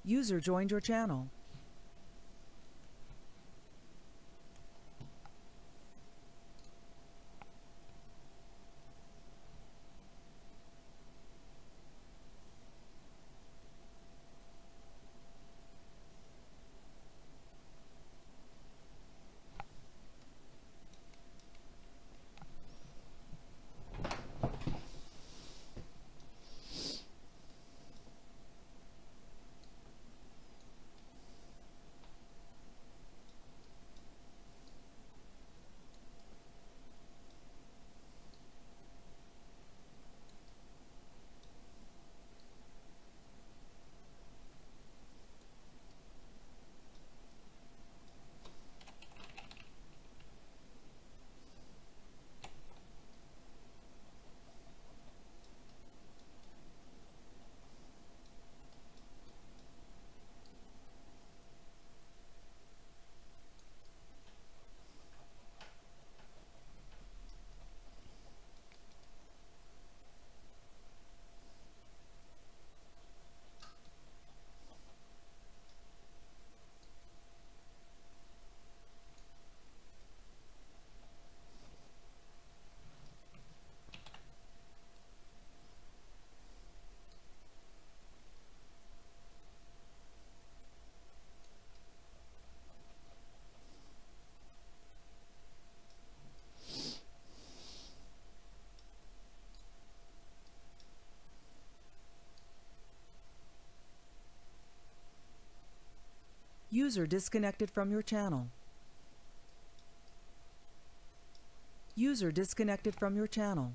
User joined your channel. User disconnected from your channel. User disconnected from your channel.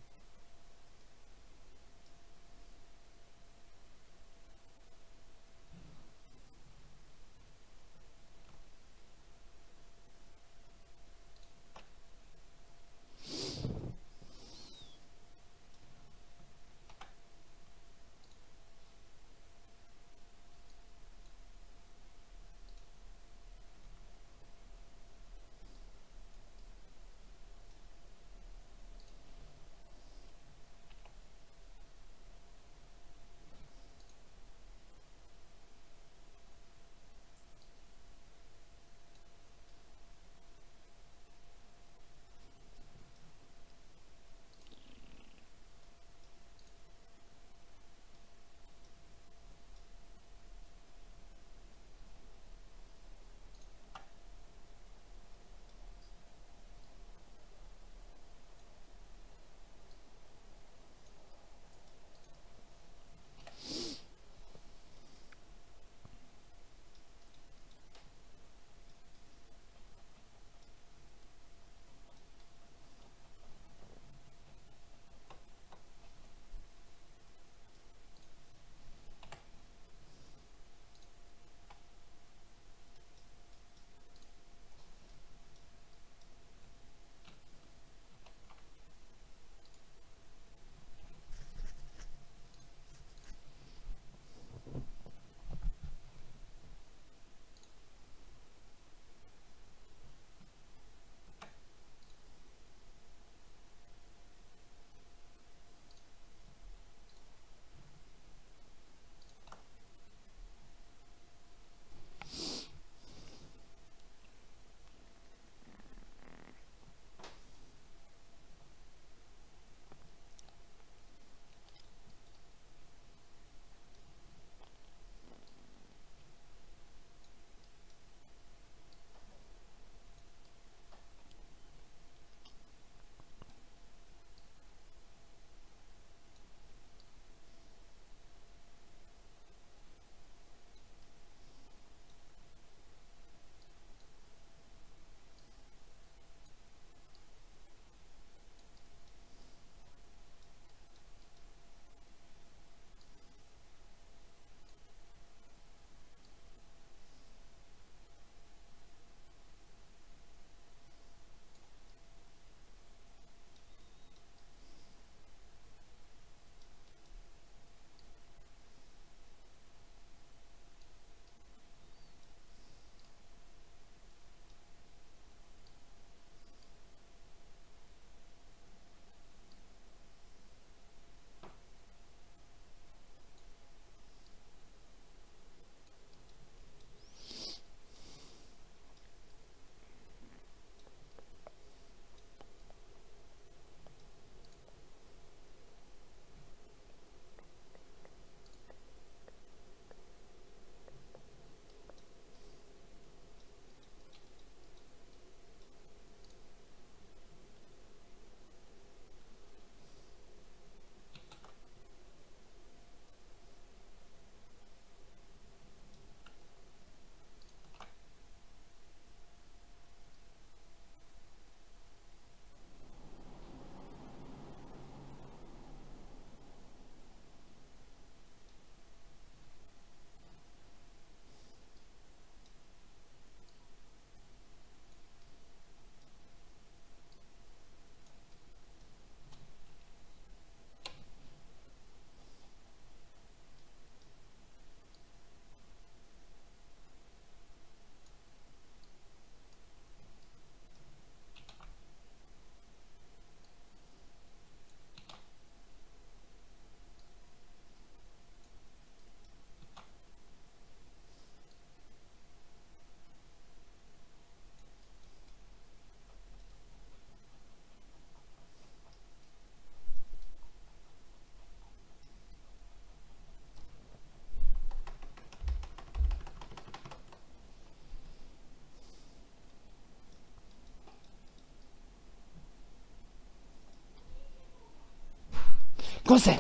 Kom og se!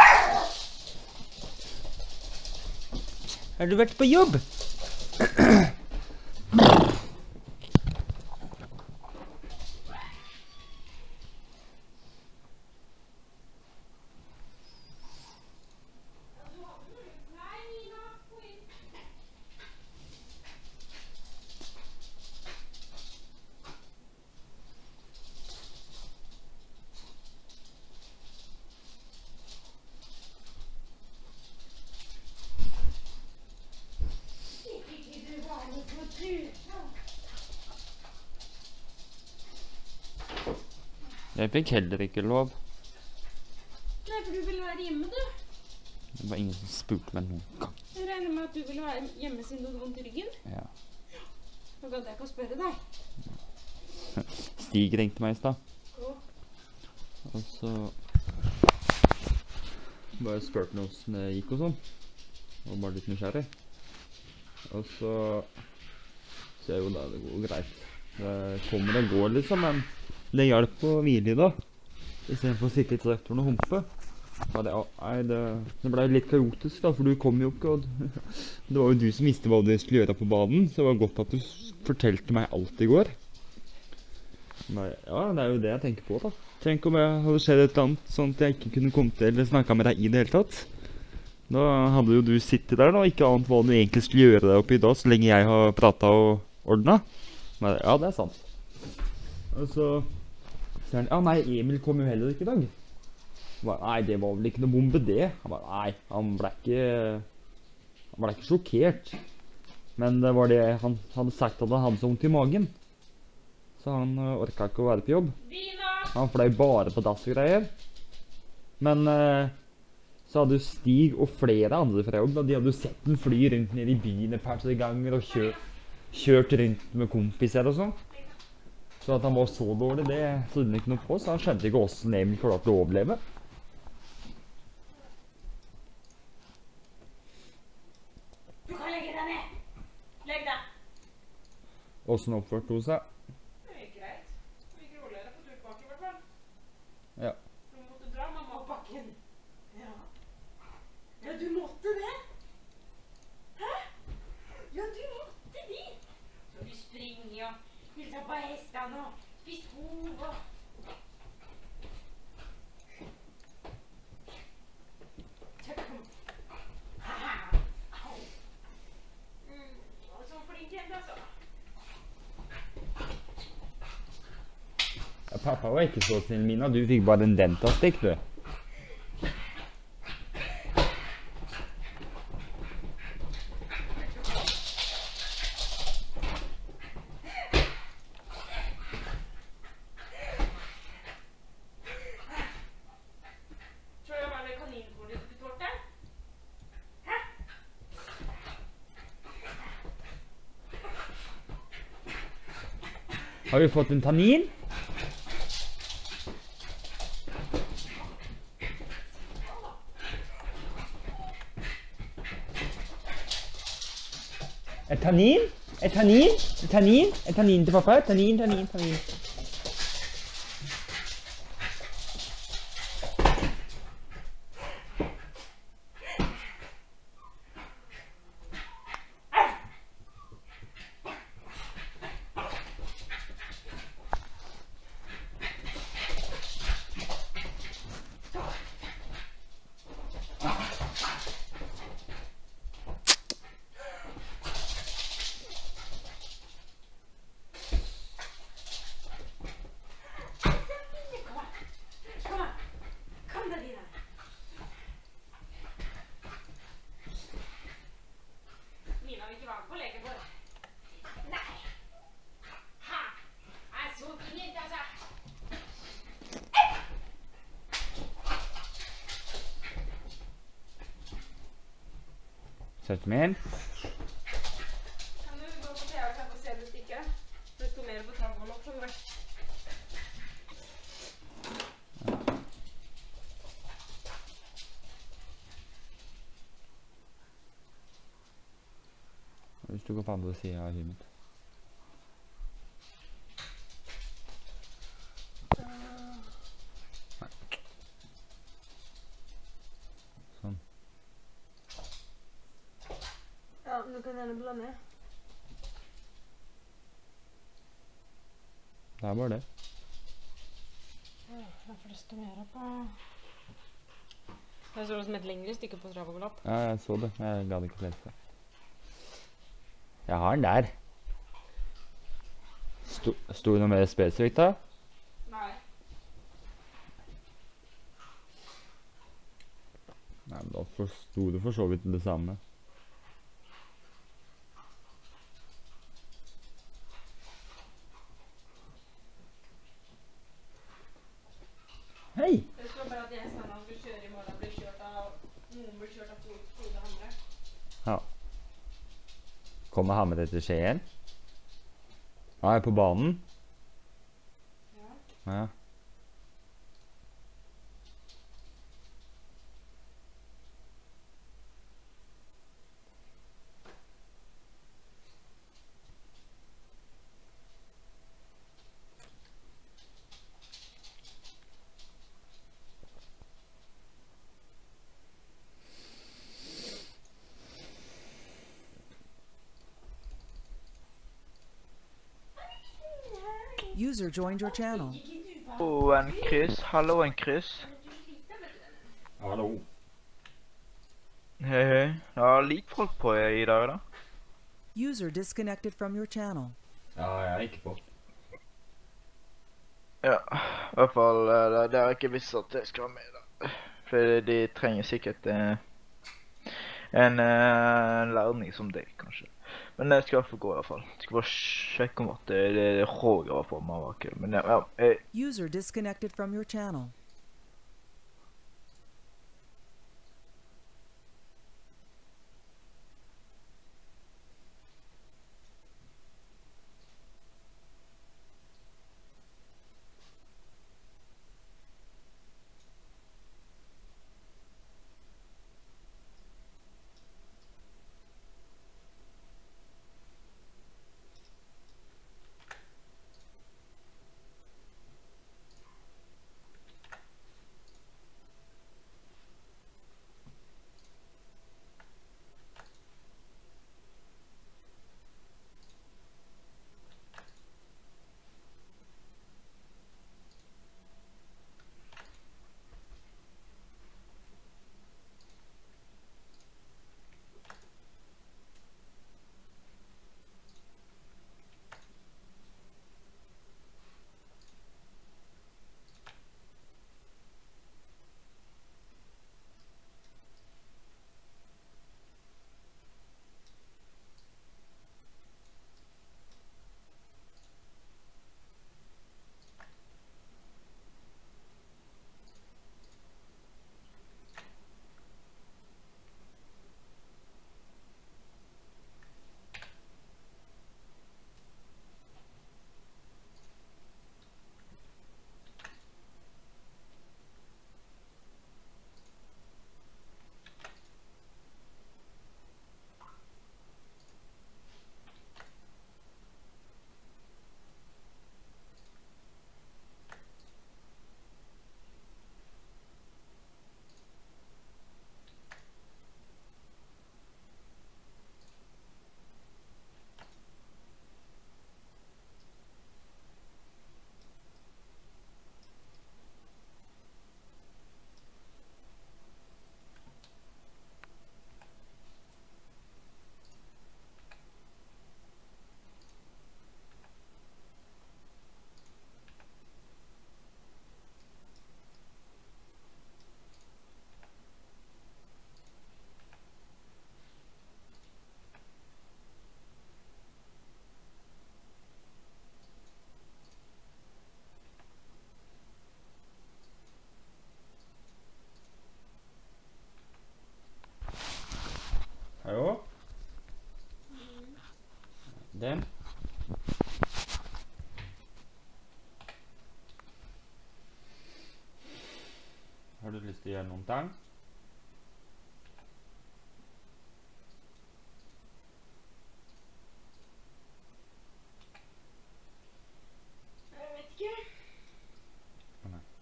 Har du vært på jobb? Jeg fikk heller ikke lov. Nei, for du ville være hjemme, du. Det var ingen som spurte meg noen gang. Jeg regner med at du ville være hjemme siden du hadde vondt i ryggen. Ja. Nå gadd jeg ikke å spørre deg. Stig ringte meg i stad. Og så bare spurte han hvordan det gikk og sånn. Og bare litt nysgjerrig. Og så ser jeg jo da det går greit. Det kommer og går liksom, men det hjelper å hvile i da. I stedet for å sitte i traktoren og humpe. Det ble litt kaotisk da, for du kom jo ikke, og det var jo du som visste hva du skulle gjøre på baden, så det var godt at du fortalte meg alt i går. Men, ja, det er jo det jeg tenker på da. Tenk om jeg hadde skjedd et eller annet sånn at jeg ikke kunne komme til eller snakke med deg i det hele tatt. Da hadde jo du sittet der da, og ikke ant hva du egentlig skulle gjøre deg oppe i dag, så lenge jeg har pratet og ordnet. Men ja, det er sant. Og så sier han, ja nei, Emil kom jo heller ikke i dag. Jeg ba, nei, det var vel ikke noe bombe det. Han ba, nei, han ble ikke sjokkert. Men det var det han hadde sagt at han hadde så vondt i magen. Så han orket ikke å være på jobb. Han fløy bare på dass og greier. Men så hadde jo Stig og flere andre fra jobb, da de hadde jo sett den fly rundt ned i byen et par ganger og kjørt rundt med kompiser og sånn. Så at han var så dårlig, det trodde han ikke noe på, så han skjønte ikke hvordan Emil klarte å overleve. Du kan legge deg ned. Legg deg. Hvordan oppførte hun seg? Det gikk greit. Vi gikk roligere på tur tilbake i hvert fall. Ja. Du måtte dra mamma opp bakken. Ja. Ja, du måtte det. Hæ? Ja, du måtte det. Så du springer og hilser på hestene og spist hov og... Ja, pappa var ikke så snill, Mina. Du fikk bare en dentastikk, du. Har vi fått en tannin? Et tannin? Et tannin? Et tannin? Et tannin til pappa? Tannin, tannin, tannin. Sett meg inn. Kan du gå på TV og se det stykket? Det står mer på tavlen opp, skjønner du. Hvis du går på andre siden av huset. du kan gjerne blande. Det er bare det. Ja, det får lyst til å gjøre på. Jeg så det som et lengre stykke på Strava-glapp. Ja, jeg så det. Jeg gadd ikke å lese det. Jeg har den der. Sto det noe mer spesifikt da? Nei. Nei, men da forsto du for så vidt det samme. Hei! Det står bare at gjestene han skal kjøre i morgen blir kjørt av noen blir kjørt av Frode Hamre. Ja. Kommer han med deg til Skien? Han er på banen? Ja. Ja. User joined your channel. Oh, en kryss. Hallo, en kryss. Hallo. Hei, hei. Ja, litt folk på i dag, da. User disconnected from your channel. Ja, jeg er ikke på. Ja, i hvert fall, det har jeg ikke visst at jeg skal være med, da. For de trenger sikkert en lærning som deg, kanskje. Men jeg skal i hvert fall gå, i hvert fall. Jeg skal bare sjekke om at det Roger var på meg var kul. Men ja, User disconnected from your channel. Hallo? Den? Har du lyst til å gjøre noen ting? Jeg vet ikke. Å nei.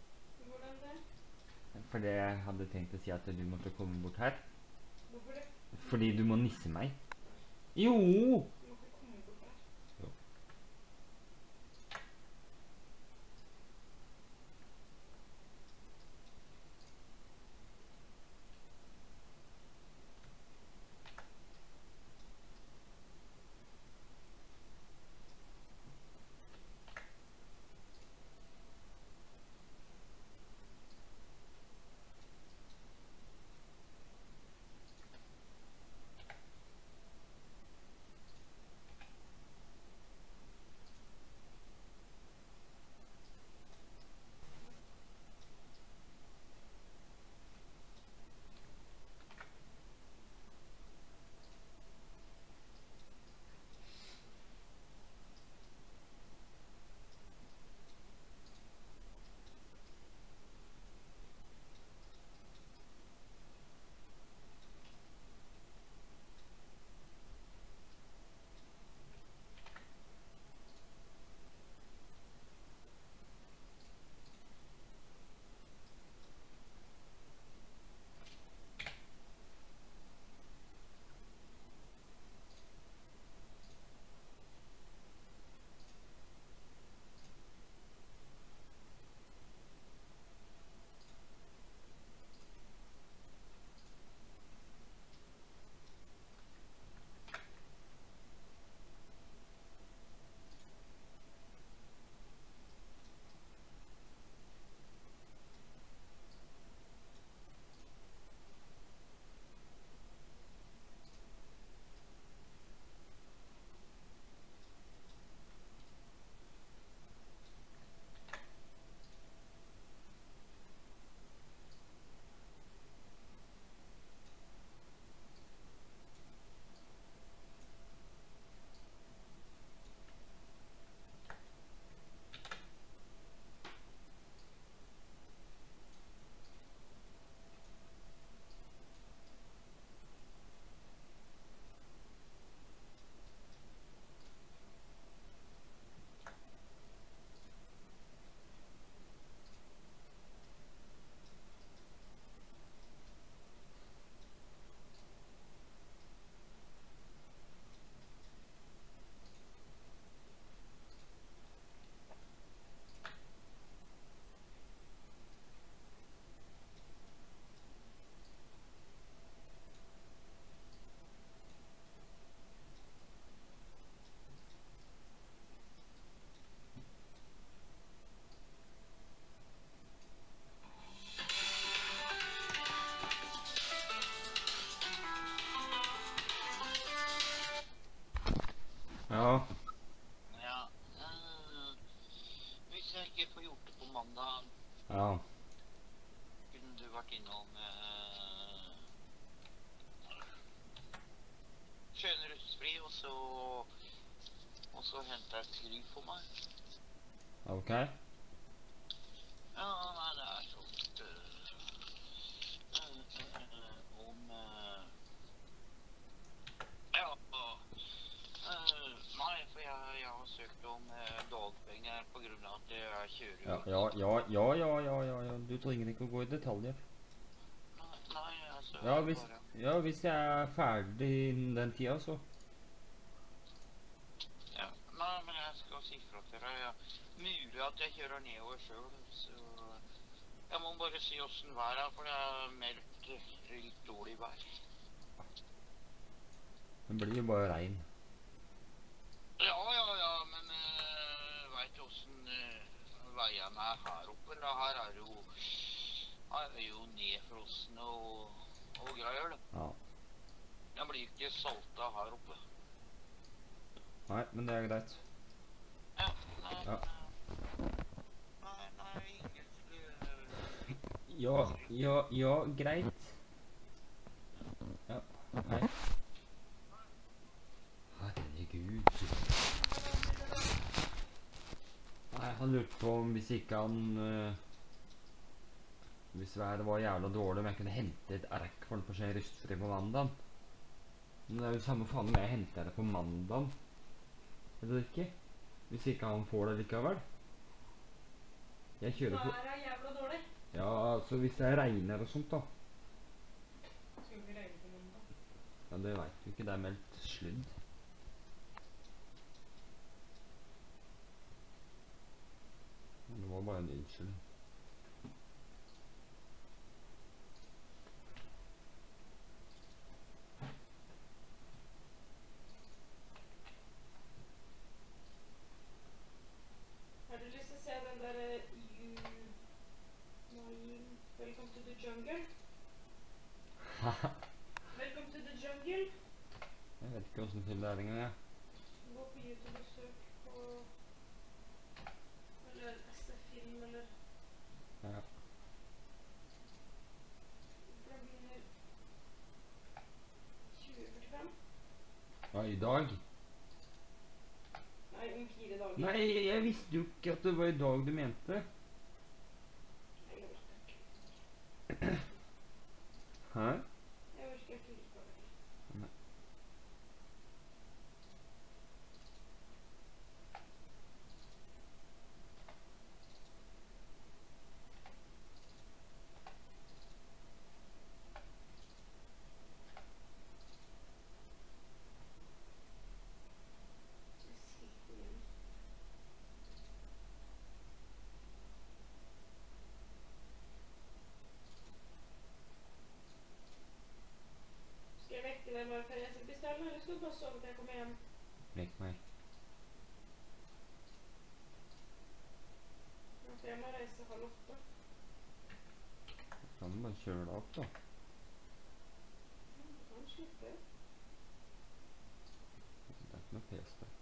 Hvordan det? For det jeg hadde tenkt å si at du måtte komme bort her. Hvorfor det? Fordi du må nisse meg? Jo! Du må ikke komme bort der. Jo. Ja. Ja. Hvis jeg ikke får gjort det på mandag, Ja. kunne du vært innom Skjønne rustfri, og så hente et skriv for meg. Ok. Ja, nei, det er sånt om ja, nei, for jeg har søkt om dagpenger på grunn av at jeg kjører Ja, ut. ja. Du trenger ikke å gå i detaljer. Nei, altså, Ja, hvis jeg er ferdig innen den tida, så. ja, nei, men jeg skal si fra til deg. Ja. Mulig at jeg kjører nedover selv, så jeg må bare si hvordan vær er, for det er meldt litt dårlig vær. Det blir jo bare regn. Ja, men vet du hvordan veiene er her oppe? Da her er jo nedfrosne og greier, da. Ja. Jeg blir ikke salta her oppe. Nei, men det er greit. Ja, nei, Ja. nei, ingen Ja, greit. Ja, hei. Herregud. Nei, han lurte på om hvis ikke han hvis været var jævla dårlig, om jeg kunne hente et ark for den på Skien rustfri på mandagen. Men det er jo samme faen om jeg henter det på mandagen. Eller ikke? Hvis ikke han får det likevel. Jeg kjører på... Været er jævla dårlig. Ja, altså hvis det regner og sånt da. Skal vi regne på mandag? Ja, det vet du ikke. Det er meldt sludd. Men det var bare en unnskyldning. Har du lyst til å se den der Welcome to the jungle? Welcome to the jungle. Jeg vet ikke hvordan film det er engang, jeg. Gå på YouTube og søk på eller SF-film eller Ja. den begynner 2045. Ja, i dag? Nei, om 4 dager. Nei, jeg visste jo ikke at det var i dag du mente. Jeg orker ikke. Hæ? Jeg orker ikke likevel. Nei. Jeg sitter igjen. Skal jeg vekke deg bare før jeg skal bestille, eller skal du bare sove til jeg kommer hjem? Vekk meg. Ja, for jeg må reise 7:30. Kan du bare kjøre deg opp, da? Du kan slippe. Det er ikke noe pes der.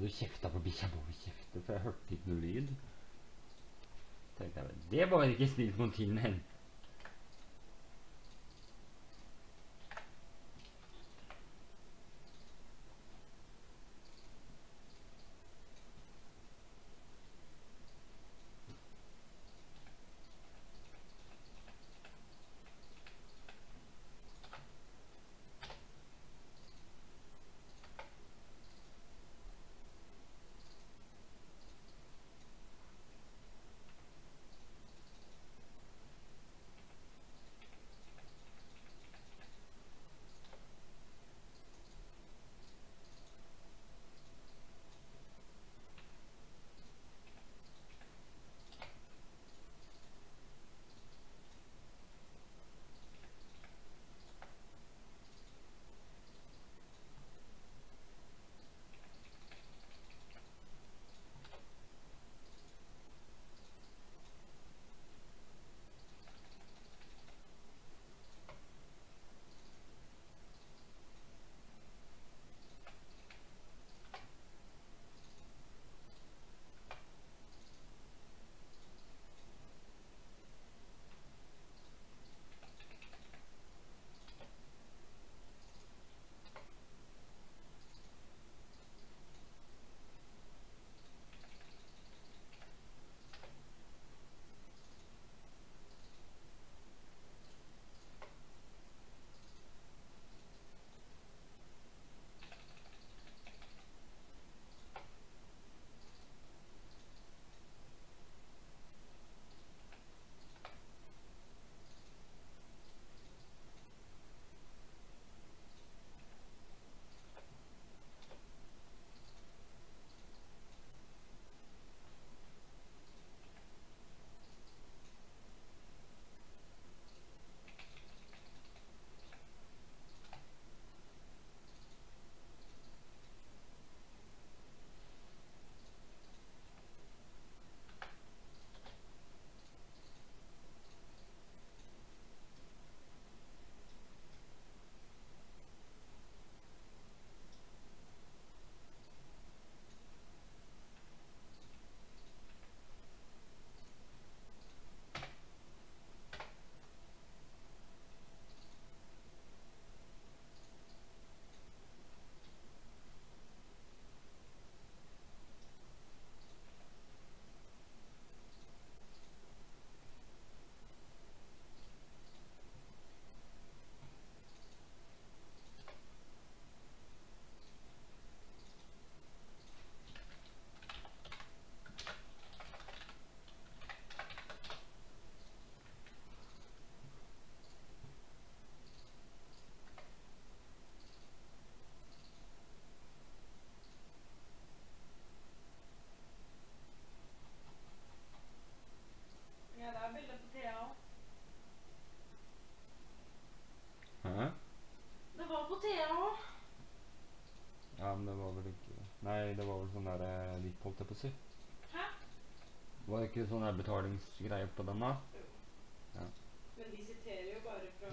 du kjefta på bikkja på kjefte, for jeg hørte ikke noe lyd. Tenkte jeg, det var ikke snilt mot hunden hen. Ja, det er bilde på Thea også. Hæ? Det var på Thea også. Ja, men det var vel ikke... Nei, det var vel sånn der ditt, holdt jeg på å si. Hæ? Var det ikke sånn der betalingsgreier på den da? Jo. Ja. Men de siterer jo bare fra...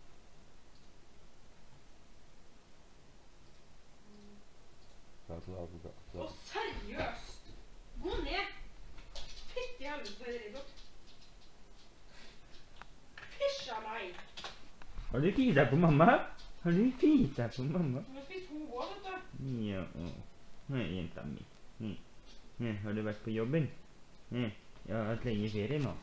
Å, seriøst! Gå ned! Fytti helvete for Erik. Fysj av meg! Har du fiset på mamma? Har du fiset på mamma? Du har spist 2 år, vet du. Ja, nei, jenta mi. Har du vært på jobben? Jeg har hatt lenge ferie nå.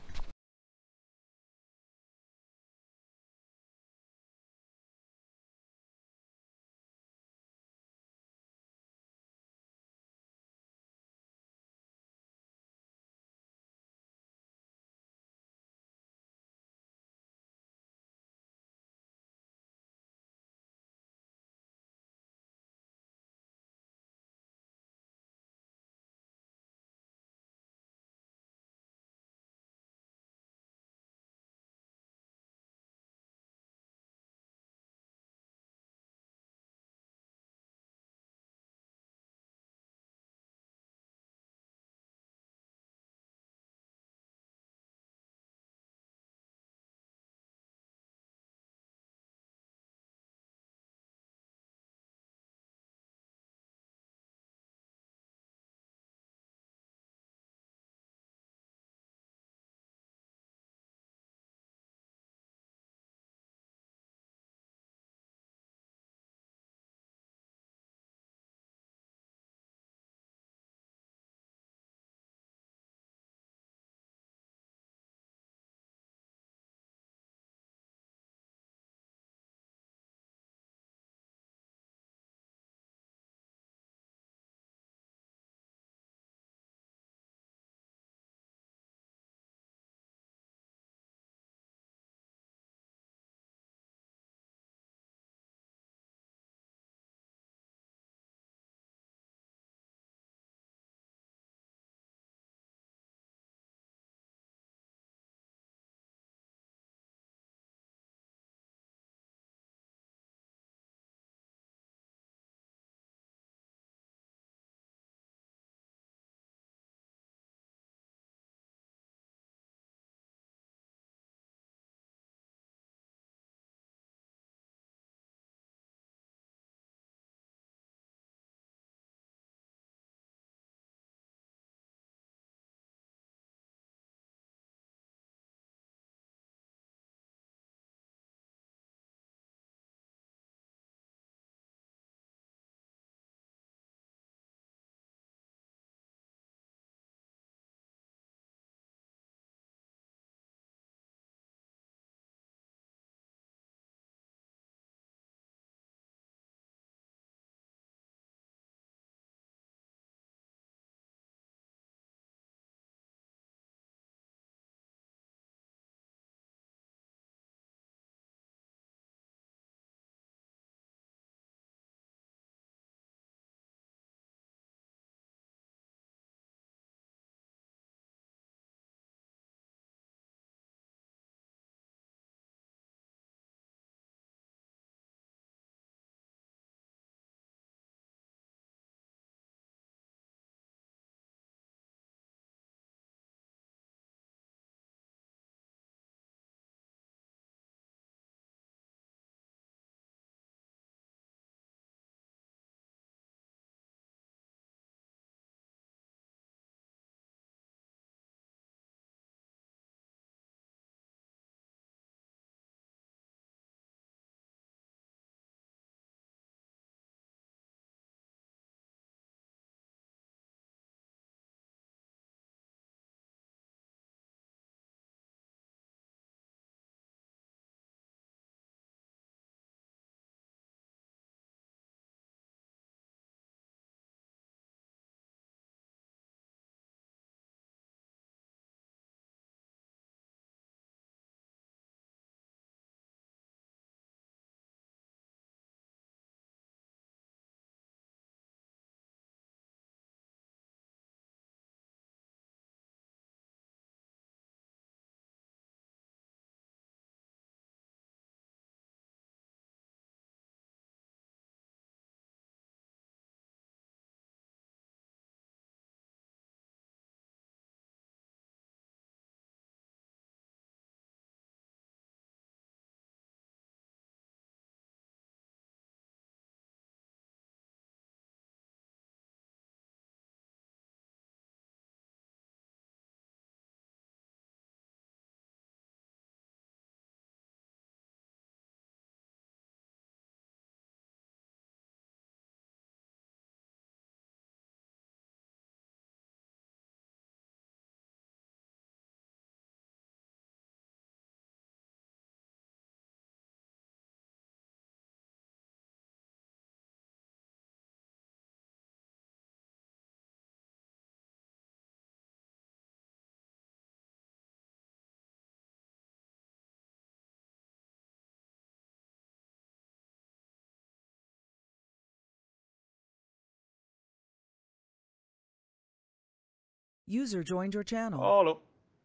User joined your channel. Hallo.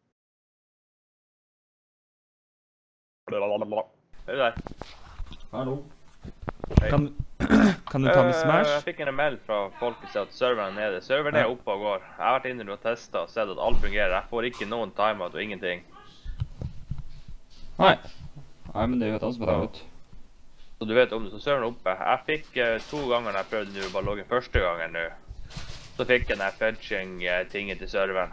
Er du der? Hallo. Hei. Kan du ta med Jeg Smash? fikk en mail fra folket som sier at serveren er nede. Serveren er oppe og går. Jeg har vært inne og testet og sett at alt fungerer. Jeg får ikke noen timeout og ingenting. Nei. Nei, men det høres bra ut. Så du vet om det, så serveren er oppe. Jeg fikk 2 ganger når jeg prøvde nå, bare logge første gangen nå. Så fikk jeg den fetching-tingen til serveren.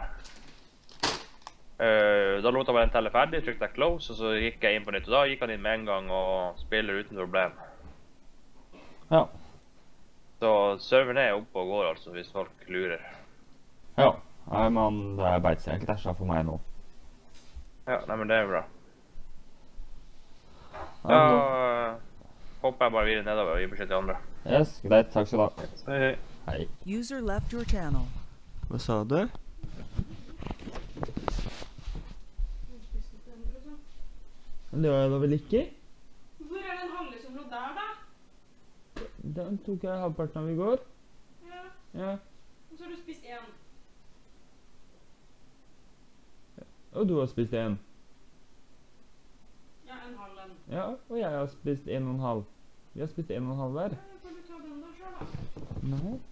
Da lot jeg bare den telle ferdig, trykte jeg close, og så gikk jeg inn på nytt. Og da gikk han inn med en gang og spiller uten problem. Ja. Så serveren er oppe og går altså, hvis folk lurer. Ja. Nei, men det er bare ikke krasja for meg nå. Ja, nei, men det er bra. Ja, Da men hopper jeg bare videre nedover og gir beskjed til andre. Yes, greit. Takk skal du ha. Hei, hei. Hei. User left your channel. Hva sa du? Det var jeg da vel ikke? Hvor er den halve som lå der, da? Den tok jeg halvparten av i går. Ja, Ja. og så har du spist en. Og du har spist en. Ja, en halv en. Ja, og jeg har spist 1,5. Vi har spist 1,5 hver. Ja, får du ta den da selv, da. Nei.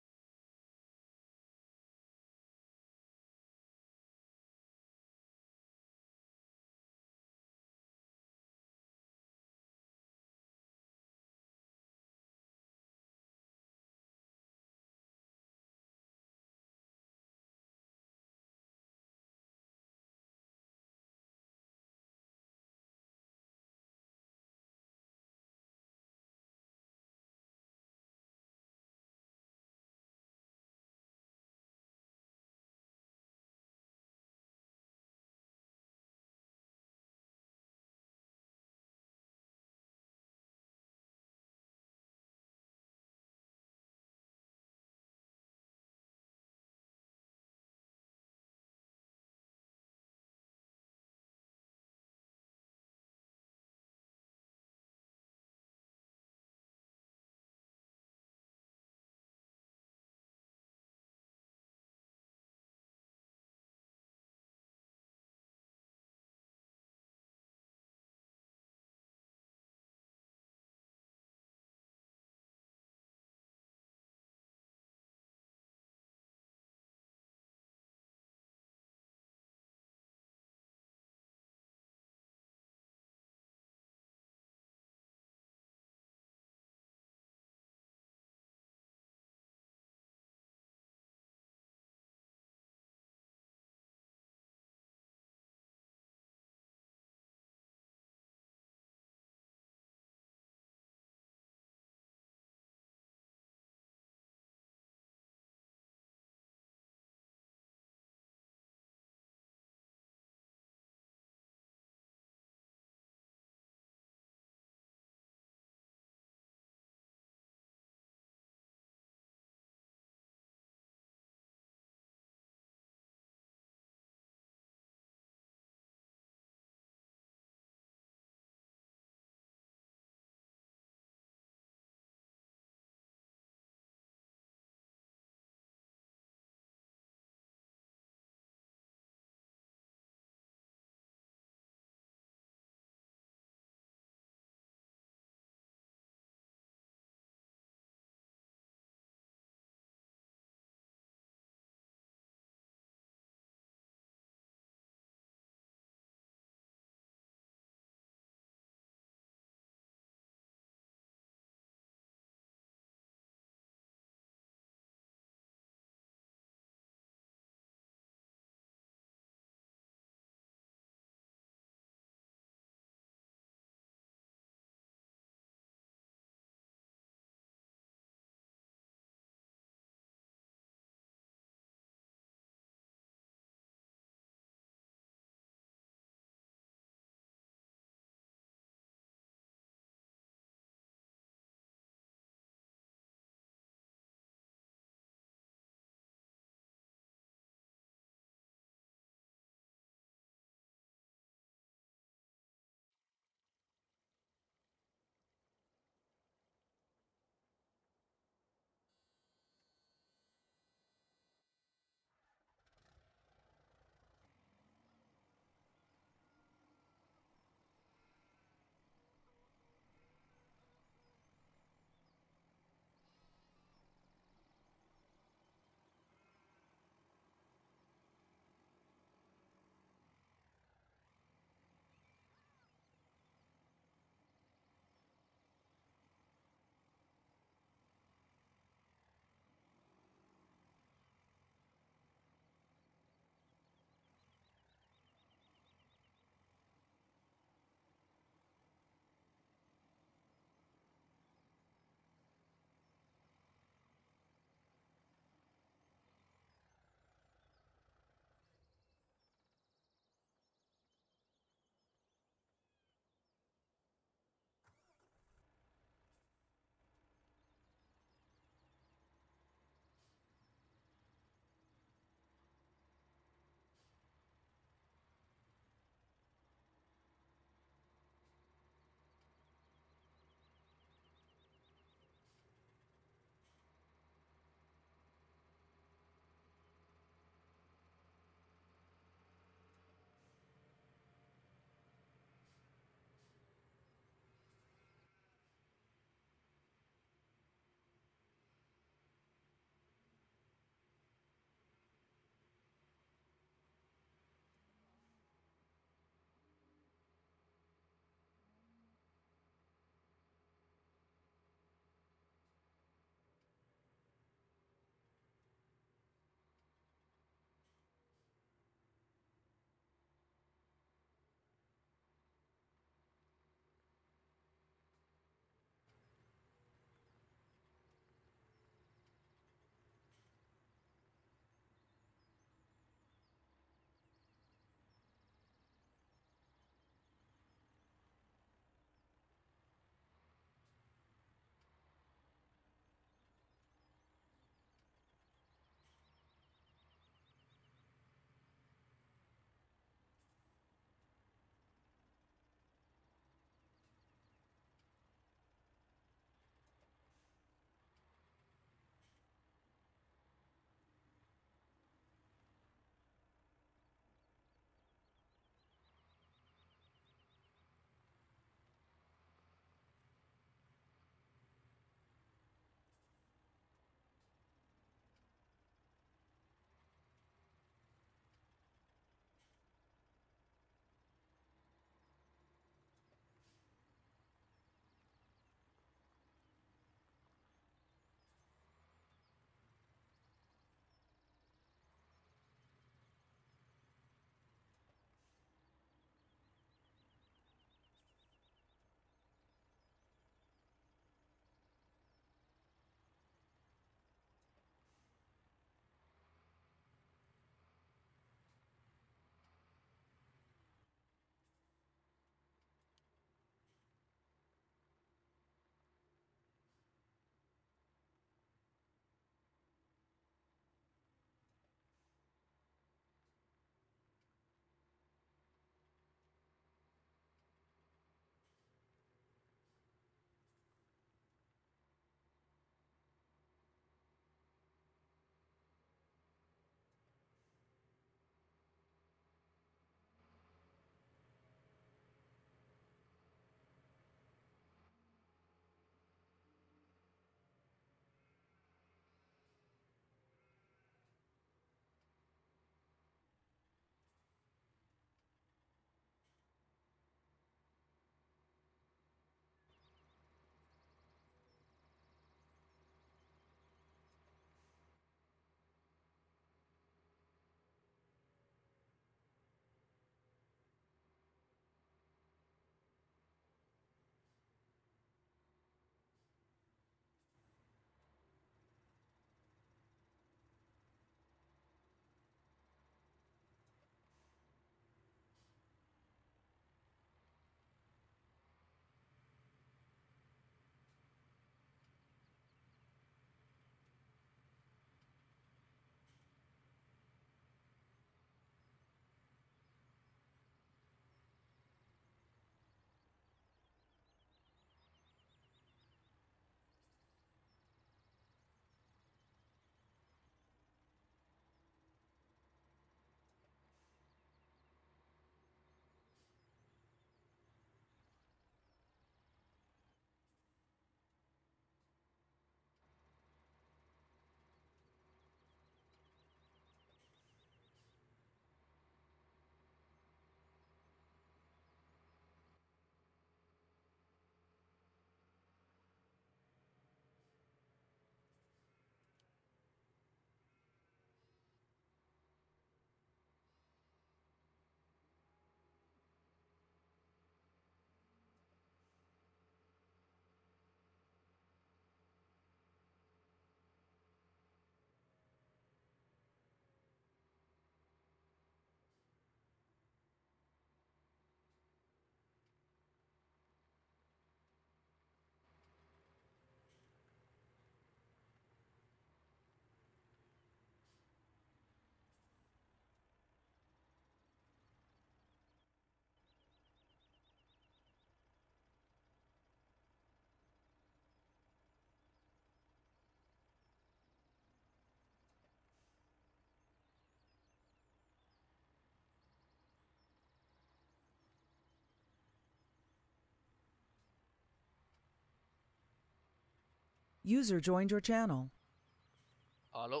User joined your channel. Hallo.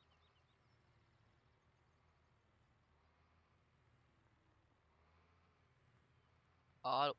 Hallo.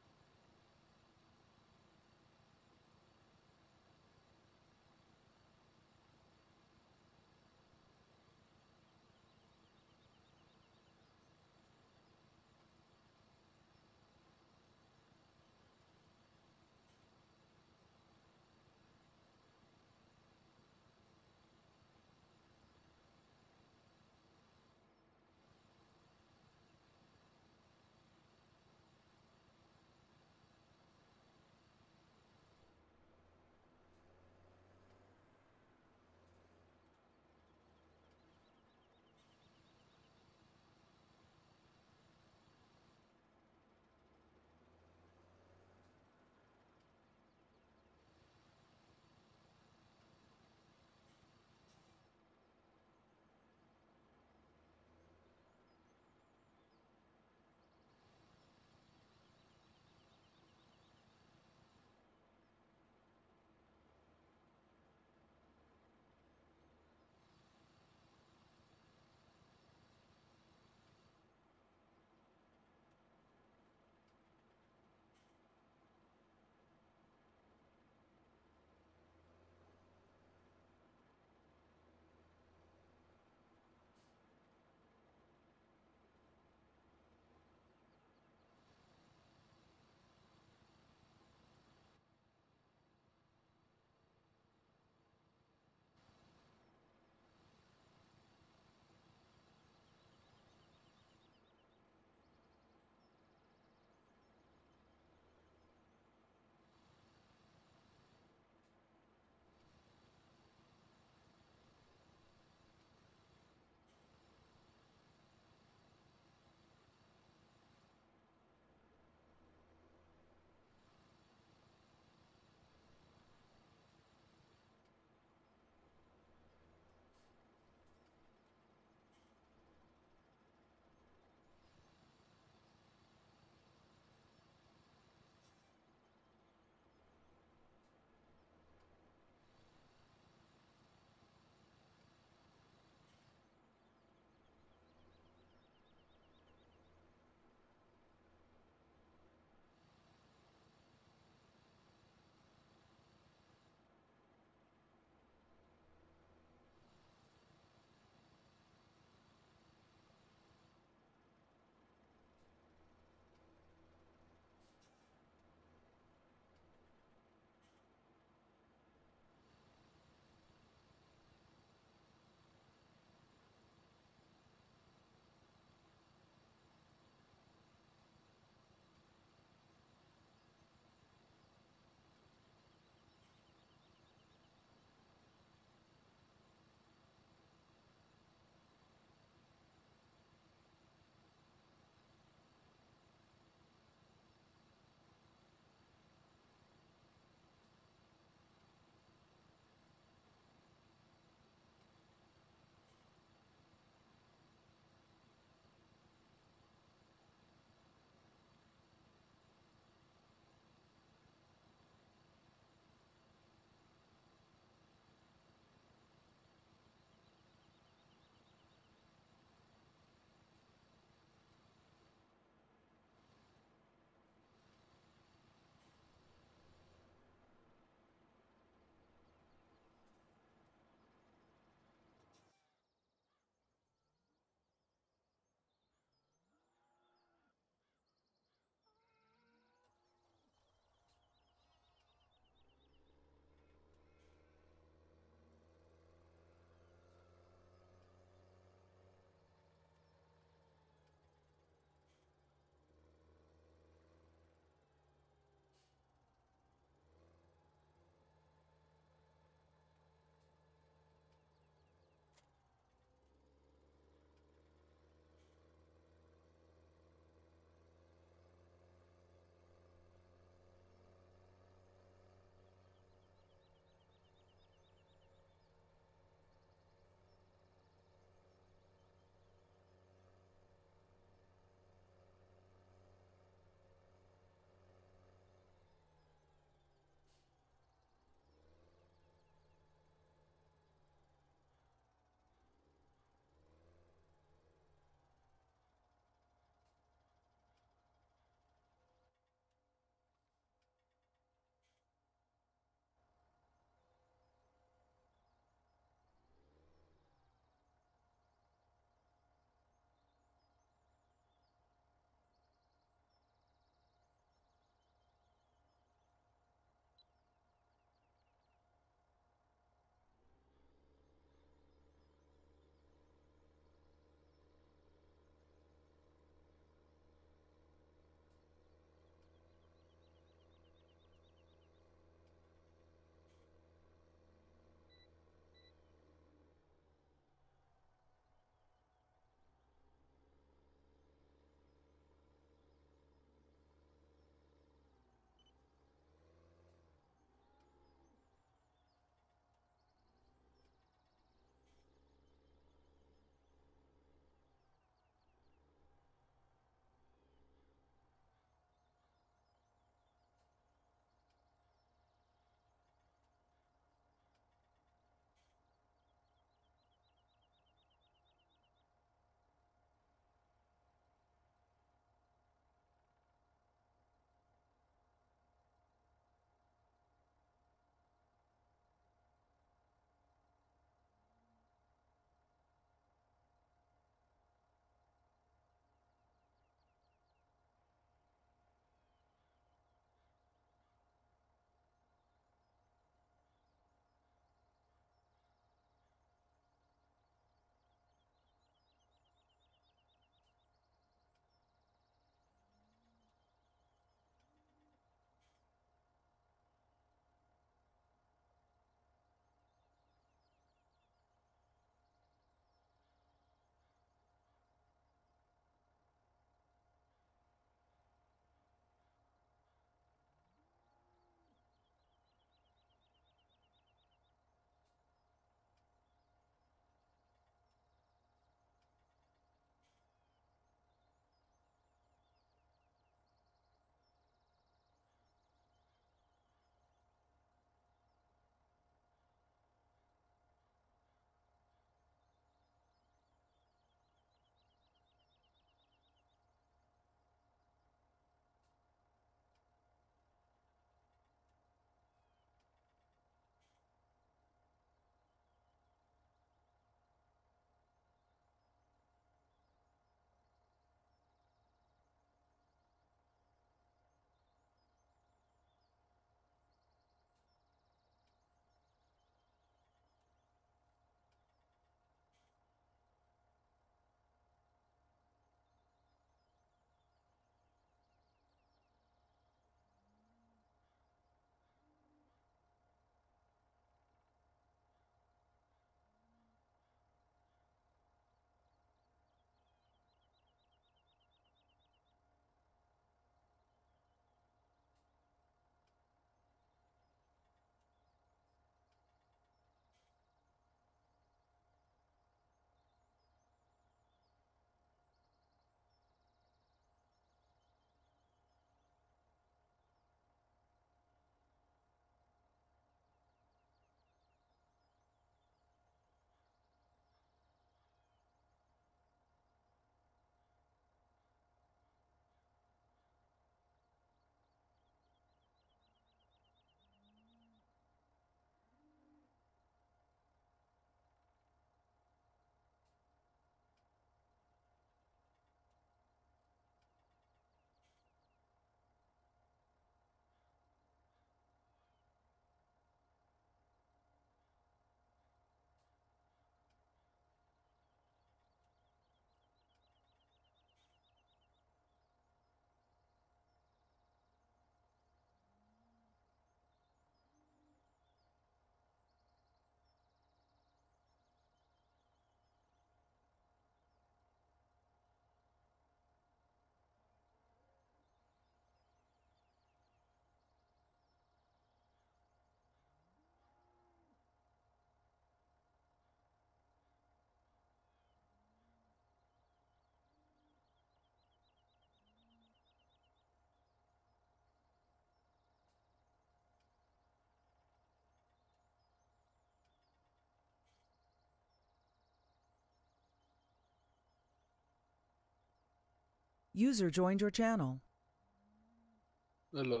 User joined your channel. Hello.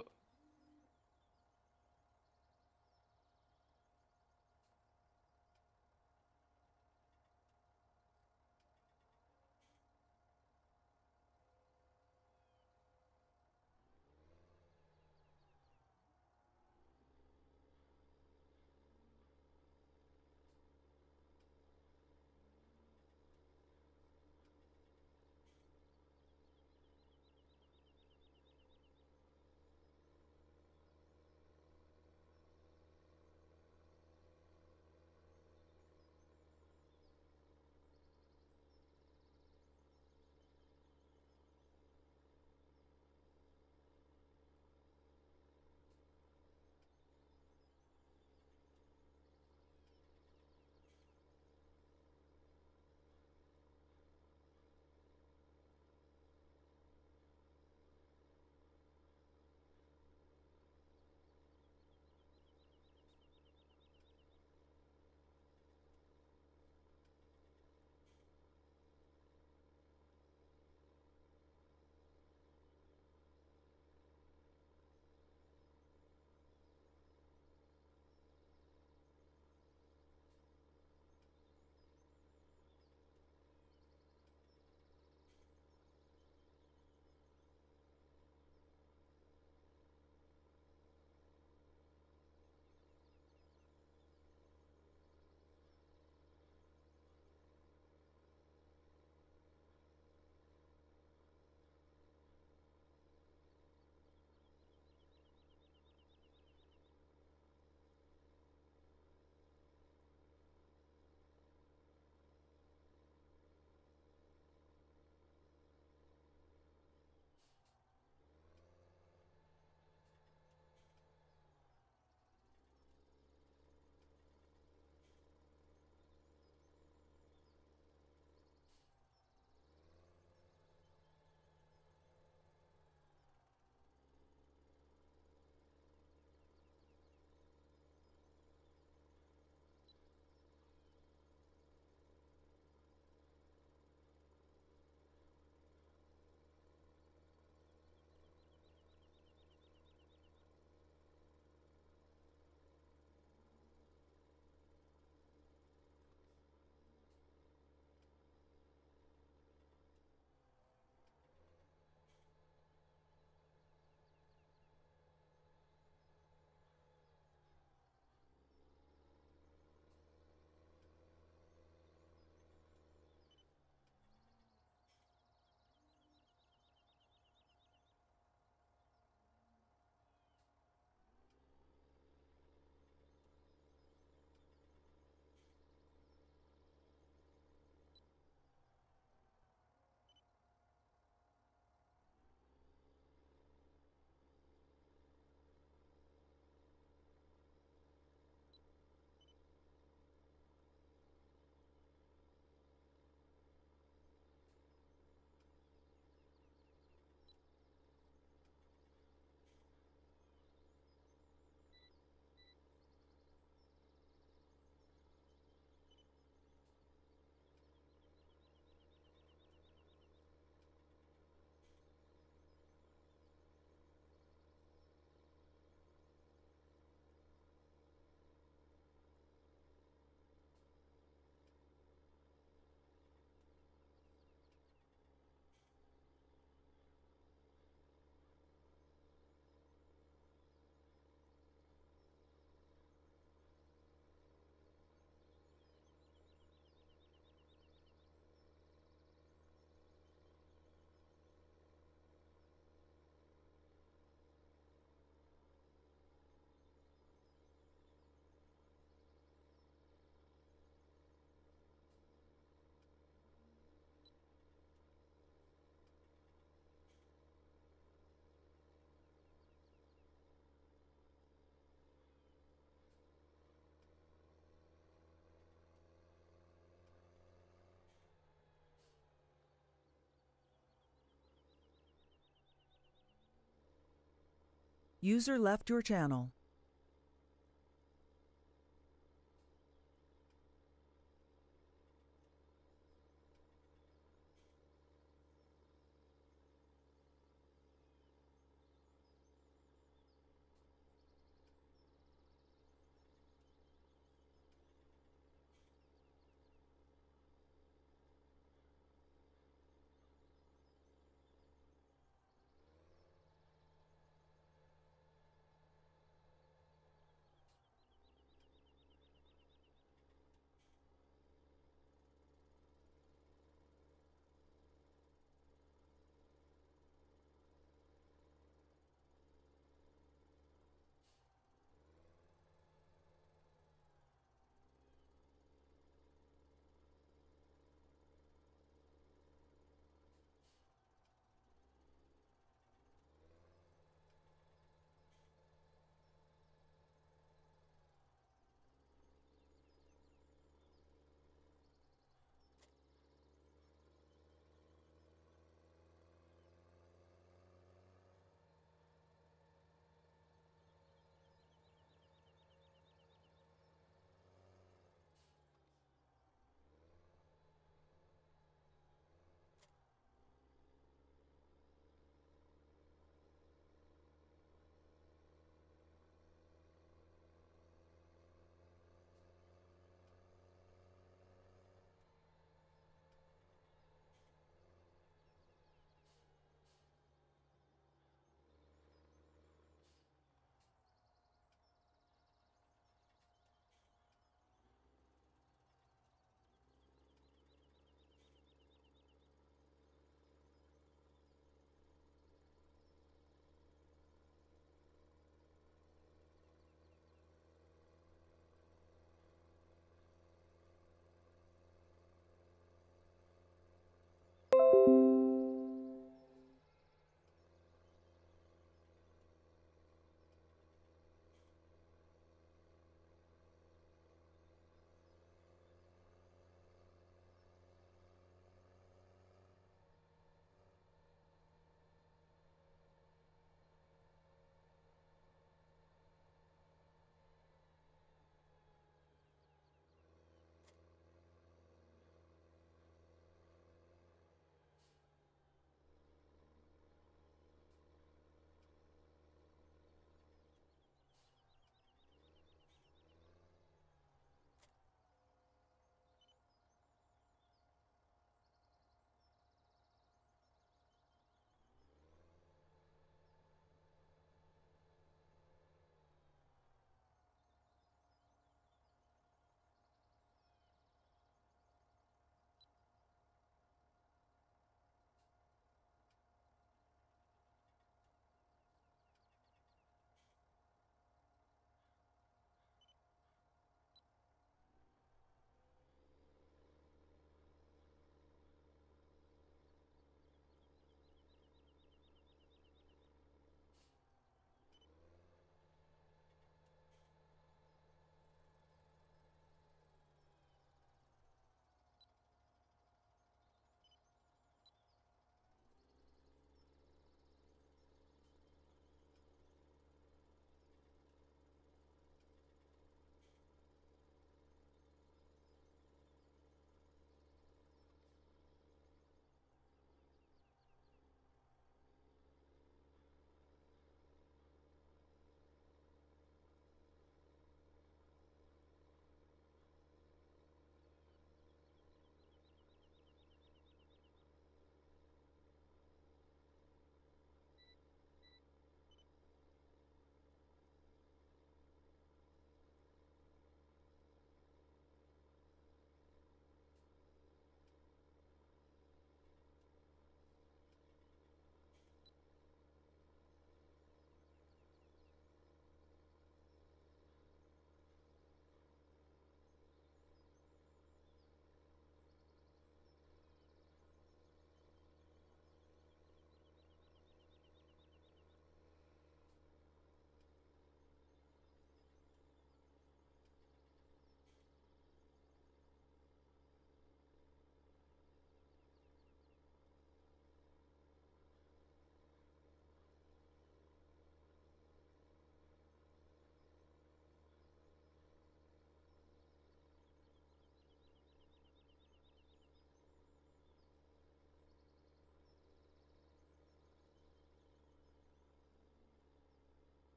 User left your channel.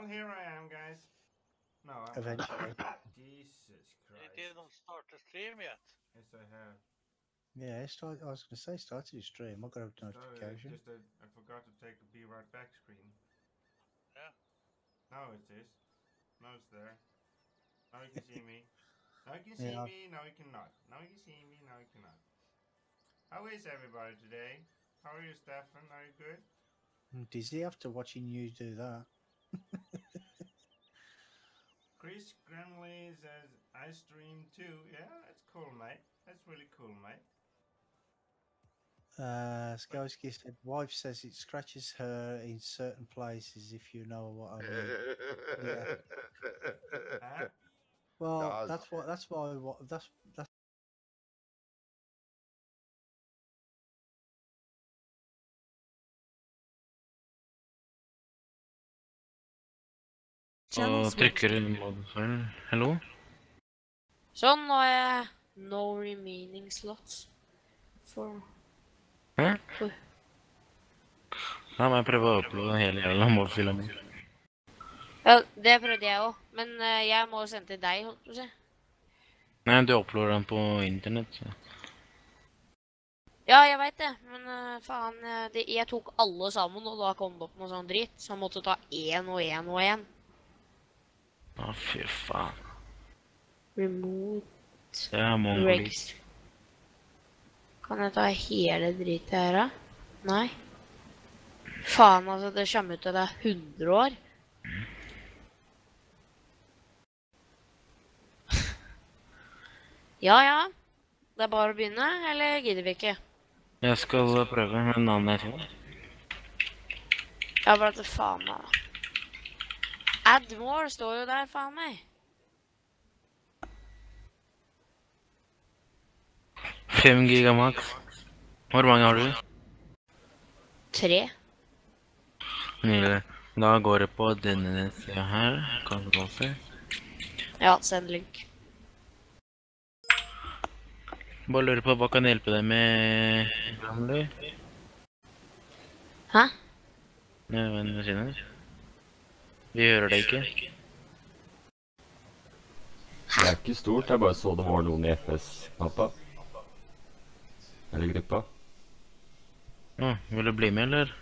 Well, here I am, guys. No, I'm Eventually. Jesus Christ. You didn't start the stream yet. Yes, I have. Yeah, I was going to say, started your stream. I got a notification. Just I forgot to take the be right back screen. Yeah. Now it is. Now it's there. Now you can see me. Now you can see Yeah. me. Now you cannot. Now you can see me. Now you cannot. How is everybody today? How are you, Stefan? Are you good? I'm dizzy after watching you do that. Chris Grimley says, I stream too. Yeah, that's cool, mate. That's really cool, mate. Skowski said, wife says it scratches her in certain places, if you know what I mean. Yeah. Huh? Well, Does. that's why that's Channel Og switched. trykker inn modifier. Hallo? Sånn, nå har jeg no remaining slots for... Hæ? for... Da må jeg prøve å uploade hele jævla målfila mi. Ja, det prøvde jeg også, men jeg må sende til deg, holdt på å si. Nei, du uploader den på internett. Så. Ja, jeg vet det, men faen, jeg tok alle sammen, og da kom det opp noe sånn dritt, så jeg måtte ta en og en og en. Å, fy faen. Remote Det er mongolit. regs. Kan jeg ta hele dritt her, da? Nei. Faen, altså, det kommer ut til det er 100 år. Ja, ja. Det er bare å begynne, eller gidder vi ikke? Jeg skal prøve med navnet til. Ja, bare til faen da. Add more står jo der, faen meg. 5 gigamax. Hvor mange har du? 3. Nydelig. Da går det på denne siden her. Kan du gå se? Ja, send link. Bare lurer på hva kan hjelpe deg med gamle? Hæ? Nei, venn ved siden her. Vi hører deg ikke. Det er ikke stort, jeg bare så det var noen i FS-knappa. Eller gruppa. Vil du bli med, eller?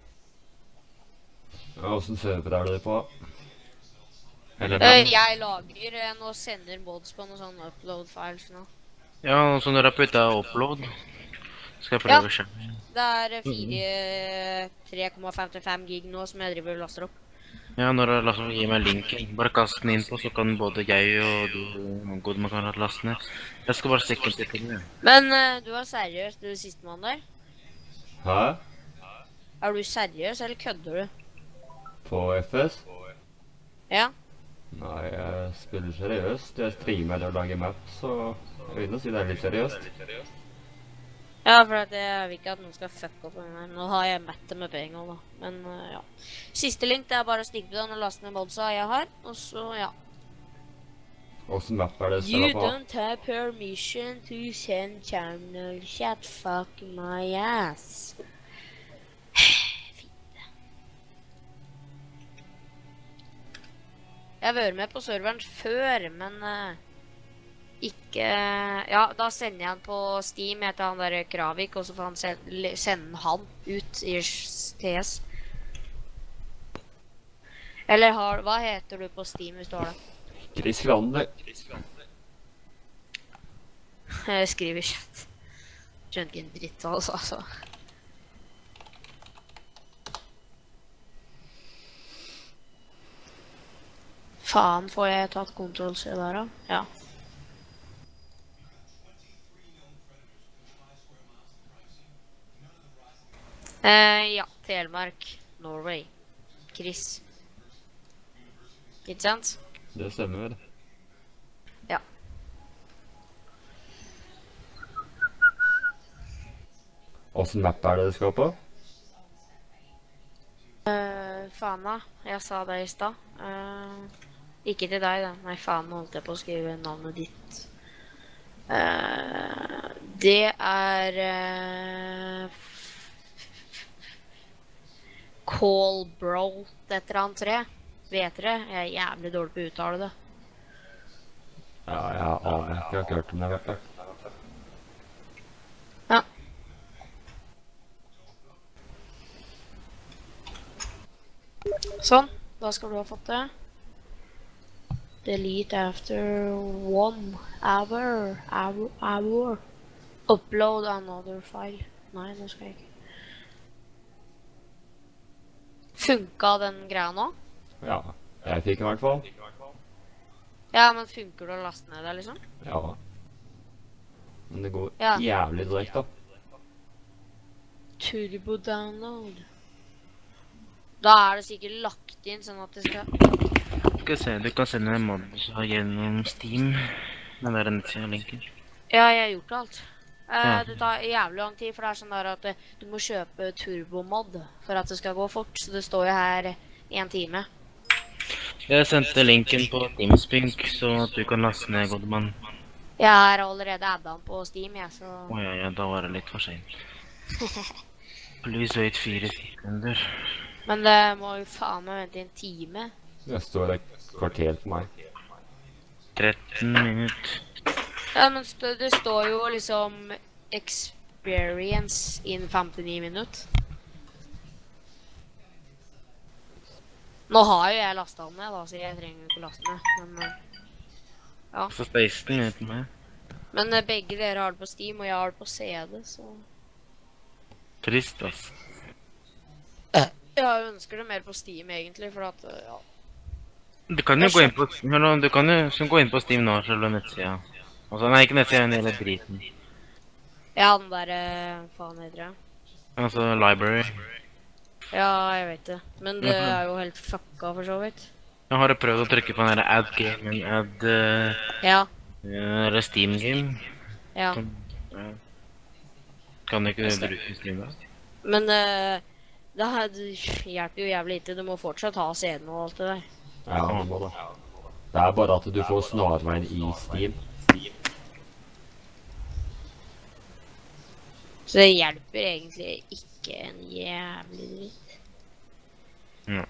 Ja, hvordan server er det på? Eller Jeg lager nå sender mods på noen sånne upload-files nå. Ja, så når jeg putter upload, skal jeg prøve å se. Det er 3,55 gig nå som jeg driver og laster opp. Ja, når jeg laster, gi meg linken. Bare kast den inn på, så kan både jeg og du god man kan ha laste ned. Jeg skal bare stikke den til den. Men du er seriøs, du er sistemann der? Hæ? Er du seriøs, eller kødder du? På FS? Ja. Nei, jeg spiller seriøst. Jeg streamer eller lager map, så jeg vil nå si det er litt seriøst. Ja, for at jeg vil ikke at noen skal fuck opp med den her. Nå har jeg mett det med penger da. Men ja. Siste link, det er bare å stikke på den og laste ned modsa jeg har. Og så, ja. Hvordan map er det You spiller på? don't have permission to send channel chat. Fuck my ass. Fint. Jeg har vært med på serveren før, men ikke... Ja, da sender jeg han på Steam etter han der Kravik, og så får han sende han ut i TS. Eller hva heter du på Steam hvis du har det? Chris Grander. Jeg skriver i chat. Skjønner ikke en dritt altså. Faen, får jeg tatt kontroll-C der da? Ja. Ja, Telemark, Norway, Chris. Ikke sant? Det stemmer. Ja. Hvordan map er det du skal på? Faen da, jeg sa det i sted. Ikke til deg da. Nei, faen, nå holdt jeg på å skrive navnet ditt. Det er... Call Bro, etter han 3. Vet dere? Jeg er jævlig dårlig på å uttale det. Ja, jeg aner ikke. Jeg har ikke hørt om det i hvert fall. Ja. Sånn, da skal du ha fått det. Delete after 1 hour. Upload another file. Nei, det skal jeg ikke. Funka den greia nå? Ja, jeg fikk den i hvert fall. Ja, men funker det å laste ned det, liksom? Ja. Men det går Ja. jævlig dårlig, da. Turbo download. Da er det sikkert lagt inn sånn at det skal... Skal se, du kan sende en mod gjennom Steam. Den der nettsida-linken. Ja, jeg har gjort alt. Ja. Det tar jævlig lang tid, for det er sånn der at du må kjøpe turbomod for at det skal gå fort, så det står jo her 1 time. Jeg sendte linken på Teamspeak, så at du kan laste ned, Godmann. Jeg har allerede adda den på Steam, jeg, så... Ja, da var det litt for sent. Please wait 4 sekunder. Men det må jo faen meg vente 1 time. Det står et kvarter for meg. 13 minutter. Ja, men det står jo liksom experience in 59 minutter. Nå har jo jeg lastet den ned da, så jeg trenger ikke å laste den, men... Ja. Så 16 minutter med. Men begge dere har det på Steam, og jeg har det på CD, så... Trist, ass. Jeg ønsker det mer på Steam, egentlig, for at, ja... Du kan jo gå inn på, du kan jo gå inn på Steam nå, selv om nettsida. Altså, nei, ikke nettsida, men hele driten. Ja, den der, faen heter det. Altså, library. Ja, jeg vet det. Men det er jo helt fucka for så vidt. Jeg har prøvd å trykke på den der add game, men add... Ja. Eller Steam game. Ja. Kan du ikke bruke Steam da? Men det hjelper jo jævlig lite. Du må fortsatt ha scenen og alt det der. Ja, det må det. Det er bare at du får snarveien i Steam. Så det hjelper egentlig ikke en jævlig dritt. Ja.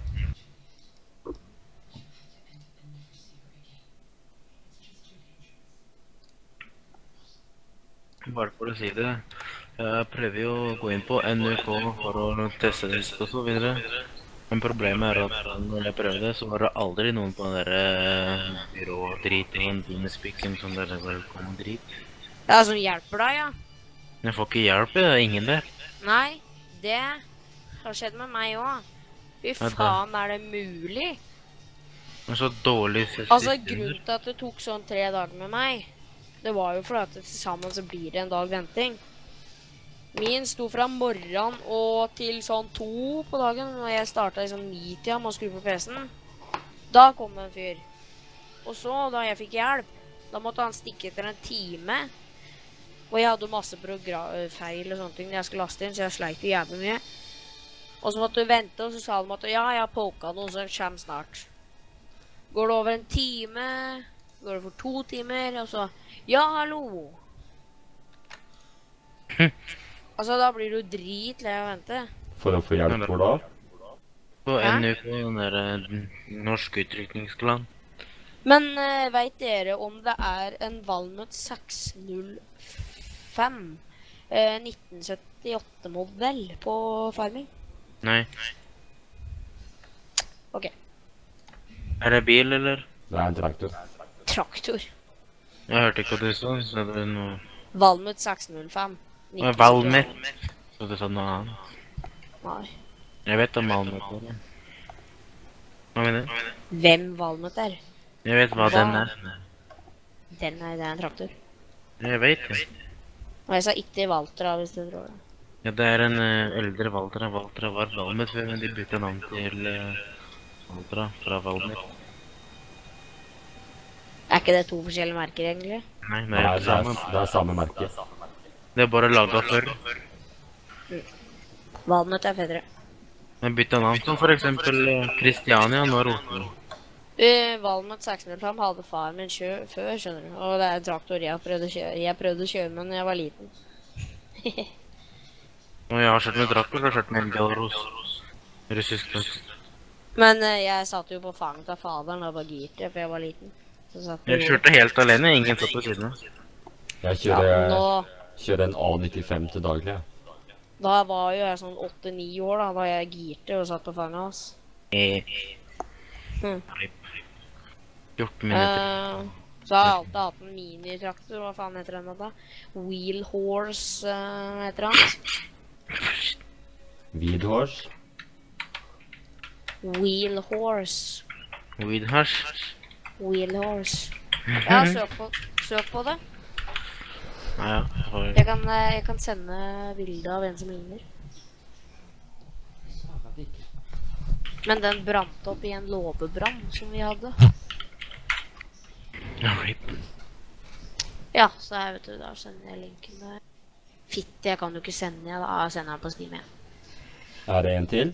Bare for å si det, jeg prøver jo å gå inn på NRK for å teste det og så videre. Men problemet er at når jeg prøvde det, så var det aldri noen på den der byrå-driten, Teamspeaken, som der velkommen drit. Ja, som hjelper deg, ja. Jeg får ikke hjelp, det er ingen der. Nei, det har skjedd med meg også. Fy faen, er det mulig? Det er så dårlig system. Altså, grunnen til at det tok sånn 3 dager med meg, det var jo fordi at til sammen så blir det en dag venting. Min sto fra morgen og til sånn 2 på dagen, og jeg startet liksom 9-tida med å skru på PC-en. Da kom det en fyr. Og så, da jeg fikk hjelp, da måtte han stikke etter 1 time. Og jeg hadde masse feil og sånne ting jeg skulle laste inn, så jeg sleit jo jævlig mye. Og så måtte du vente, og så sa de at ja, jeg har poket noe, så det kommer snart. Går det over 1 time, går det for 2 timer, og så, ja, hallo. Altså, da blir du dritlei å vente. For å få hjelp hvor da? På NU på den der norsk utrykningsklan. Men vet dere om det er en Valmut 605 1978-modell på farming? Nei. Ok. Er det bil, eller? Det er en traktor. Traktor. Jeg hørte ikke hva du sa, så det er noe... Valmut 605. Valmet. Så du sa noe annet. Nei. Jeg vet om Valmet er det. Hva mener du? Hvem Valmut er? Jeg vet hva den er. Det er en traktor. Jeg vet det. Og jeg sa ikke Valtra, hvis du tror det. Ja, det er en eldre Valtra. Valtra var Valmet før, men de bytte navn til Valtra fra Valmet. Er ikke det 2 forskjellige merker, egentlig? Nei, det er samme merke. Det er bare laget før. Valmut er fedre. Men bytte navn som for eksempel Kristiania når Oslo. Valmut 605 hadde far min før, skjønner du. Og det er en traktor jeg prøvde å kjøre. Jeg prøvde å kjøre med når jeg var liten. Og jeg har kjørt med traktor, jeg har kjørt med Elgaros. Russisk traktor. Men jeg satt jo på fanget av faderen og bare girte, for jeg var liten. Så satt på Jeg jordet. kjørte helt alene, ingen satt på siden av. Jeg Ja, men kjører en A95 til daglig, ja. da var jo jeg sånn 8-9 år da jeg girte og satt på fanget hans. 14 minutter. Så har jeg alltid hatt en minitraktor, hva faen heter den da? Wheel horse, heter han. Weed horse. Wheel horse. Weed hash. Wheel horse. Ja, søk på det. Ja, Jeg kan sende bilder av en som ligner. Men den brant opp i en låvebrann som vi hadde. Ja, så her vet du, da sender jeg linken der. Fitte, jeg kan jo ikke sende, da sender jeg på Steam igjen. Er det en til?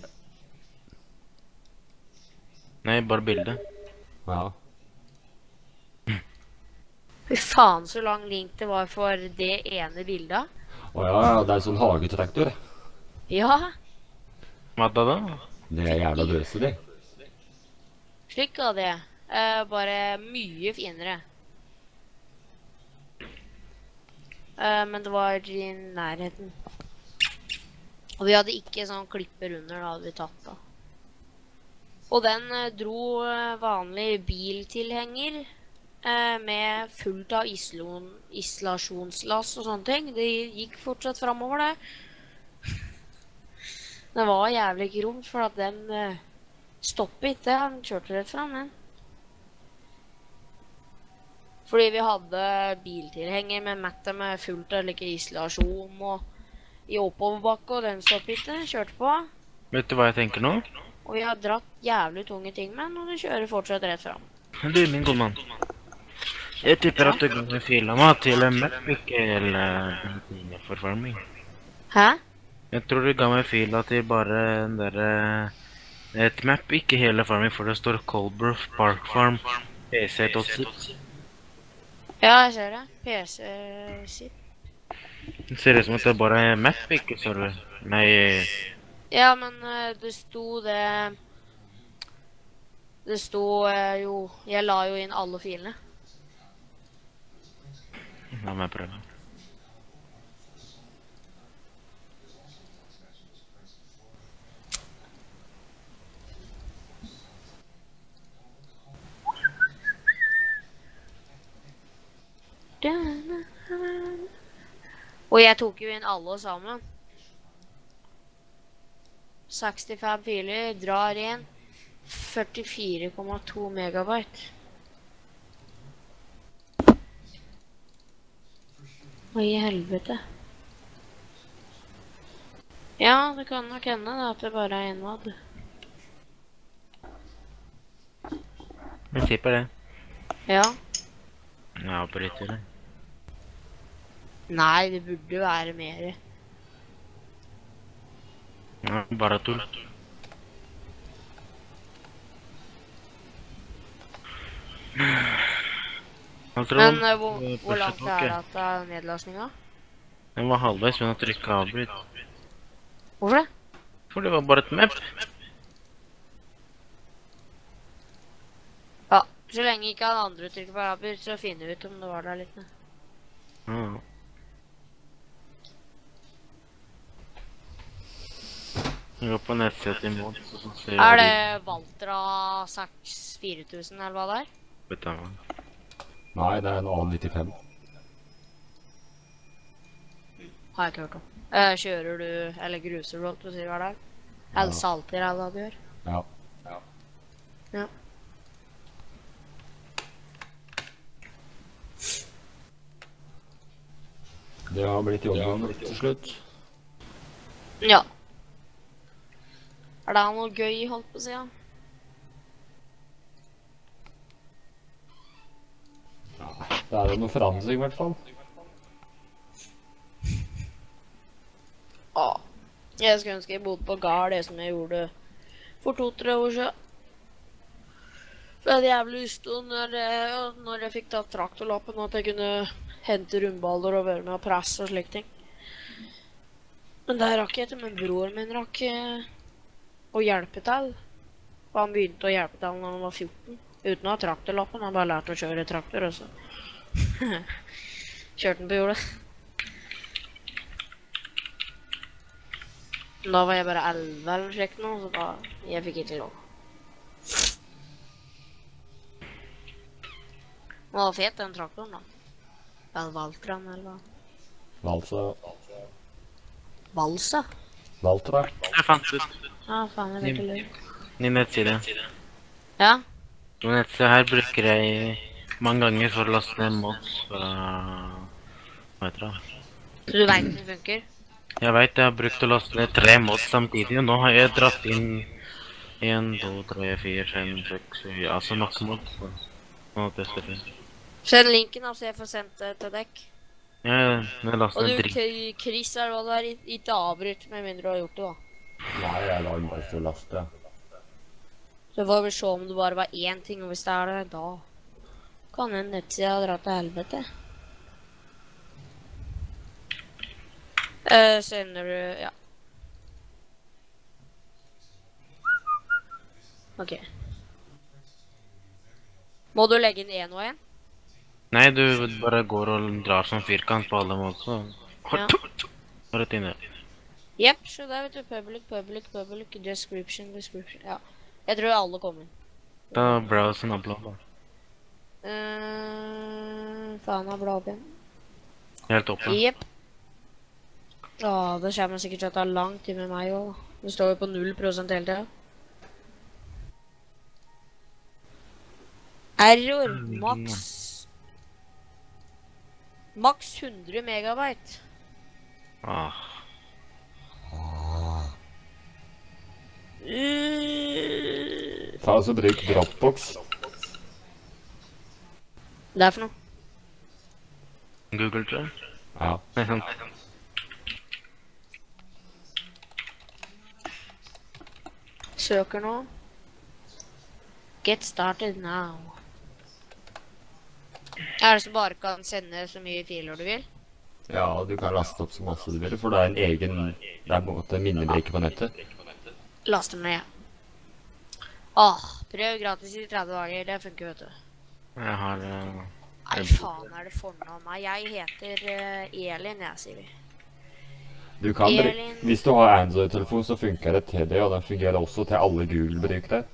Nei, bare bildet. Ja. Fy faen så lang link det var for det ene bildet. Åja, det er en sånn hagetraktor. Ja, Hva da? Det er jævla døse, de. slik var det. Bare mye finere. Men det var i nærheten. Og vi hadde ikke sånn klipper under, da hadde vi tatt da. Og den dro vanlig biltilhenger med fullt av isolasjonslass og sånne ting. Det gikk fortsatt fremover, det. Det var jævlig gromt, for at den stoppet ikke. Han kjørte rett frem, den. Fordi vi hadde biltilhenger med matte med fullt av like isolasjon og i oppoverbakke, og den stoppet ikke. Kjørte på. Vet du hva jeg tenker nå? Og vi har dratt jævlig tunge ting med den, og det kjører fortsatt rett frem. Du, min gode mann. Jeg tipper at du går med fila meg til en map, ikke hele tingene for farming. Hæ? Jeg tror du ga meg fila til bare den der et map, ikke hele farming, for det står Colbrook Park Farm PC.zip. Ja, jeg ser det. PC-zip. Det ser ut som at det bare er map, ikke server. Nei, Ja, men det sto det... Det sto jo... Jeg la jo inn alle filene. la meg prøve. Og jeg tok jo inn alle sammen. 65 filer, drar inn 44,2 megabyte. Hva i helvete? Ja, det kan nok hende da, at det bare er en vad. Jeg tipper det. Ja. Ja, bryter det. Nei, det burde være mer. Ja, bare tull. Men hvor langt er det at nedlastninga? Den var halvveis, men å trykke avbryt. Hvorfor det? For det var bare et map. Ja, så lenge ikke han andre trykker på avbryt, så finner vi ut om det var der litt. Ja. Jeg går på nettsiden til mål, så ser Er det Valtra 4000 eller hva det er? Vet du hva? Nei, det er en A95. Har jeg ikke hørt om. Kjører du, eller gruser du, holdt du å si hva det er? Eller salter, eller hva du gjør? Ja. Ja. Det har blitt jobben til slutt. Ja. Er det noe gøy, holdt på å si, ja? Det er jo noe forandring i hvert fall. Ja. Jeg skulle ønske jeg bodde på gard, det som jeg gjorde for 2-3 år siden. For jeg hadde jævlig lyst til, når jeg fikk tatt traktorlappen, at jeg kunne hente rundballer og være med og presse og slik ting. Men det rakk jeg ikke, men broren min rakk å hjelpe til. For han begynte å hjelpe til når han var 14. Uten å ha traktorlappen. Han bare lærte å kjøre traktor også. Kjørte den på jordet. Da var jeg bare 11 eller slik nå, så da jeg fikk ikke lov. Den var fet, den traktoren da. Eller Valtran, eller hva? Valsa. Valsa? Valtra. Jeg fant ut. Ja, faen, jeg vet ikke løy. Din nettside. Ja? Den nettsida her bruker jeg mange ganger for å laste ned mods fra... Hva heter det? Så du vet den funker? Jeg vet, jeg har brukt å laste ned 3 mods samtidig, og nå har jeg dratt inn 1, 2, 3, 4, 5, 6, 7, altså maks mods. Så nå tester vi. Send linken, så jeg får sendt det til dekk. Ja, jeg lastet Og ned du, dritt. Chris, er hva det er, ikke avbryt med mindre du har gjort det da. Nei, jeg lar den bare stå laste. Så jeg får vel se om det bare var én ting, og hvis det er det, da kan en nettsida dra til helvete. Sender du, ja. Ok. Må du legge inn en og en? Nei, du bare går og drar som firkant på alle mods, så... Ja. Rett inn der. Jep, så der vet du, public, description, ja. Jeg tror alle kommer. Da browsen og blå da. Faen av blå opp igjen. Helt oppe. Jep. Det kommer sikkert til å ta lang tid med meg også. Det står jo på 0% hele tiden. Error, maks 100 megabyte. Ta og så bruk Dropbox. Det er for noe. Google, tror jeg. Ja. Nei, sant. Søker nå. Get started now. Er det så bare kan sende så mye filer du vil? Ja, du kan laste opp så masse du vil, for det er en egen, det er på en måte minnebrikke på nettet. Laste ned, ja. Prøv gratis i 30 dager, det funker, vet du. Jeg har... Nei, faen er det fornavn meg. Jeg heter Elin, jeg, sier vi. Du kan hvis du har Android-telefon, så funker det til det, og den fungerer også til alle Google-brukere.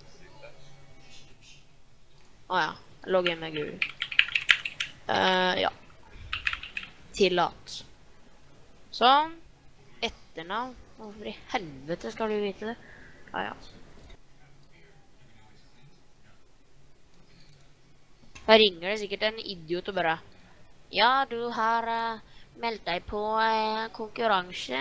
Ja, logg inn med Google. Ja. Tillat. Sånn. Etternavn. Hvorfor i helvete skal du vite det? Ja. Da ringer det sikkert en idiot og bare ja, du har meldt deg på konkurranse.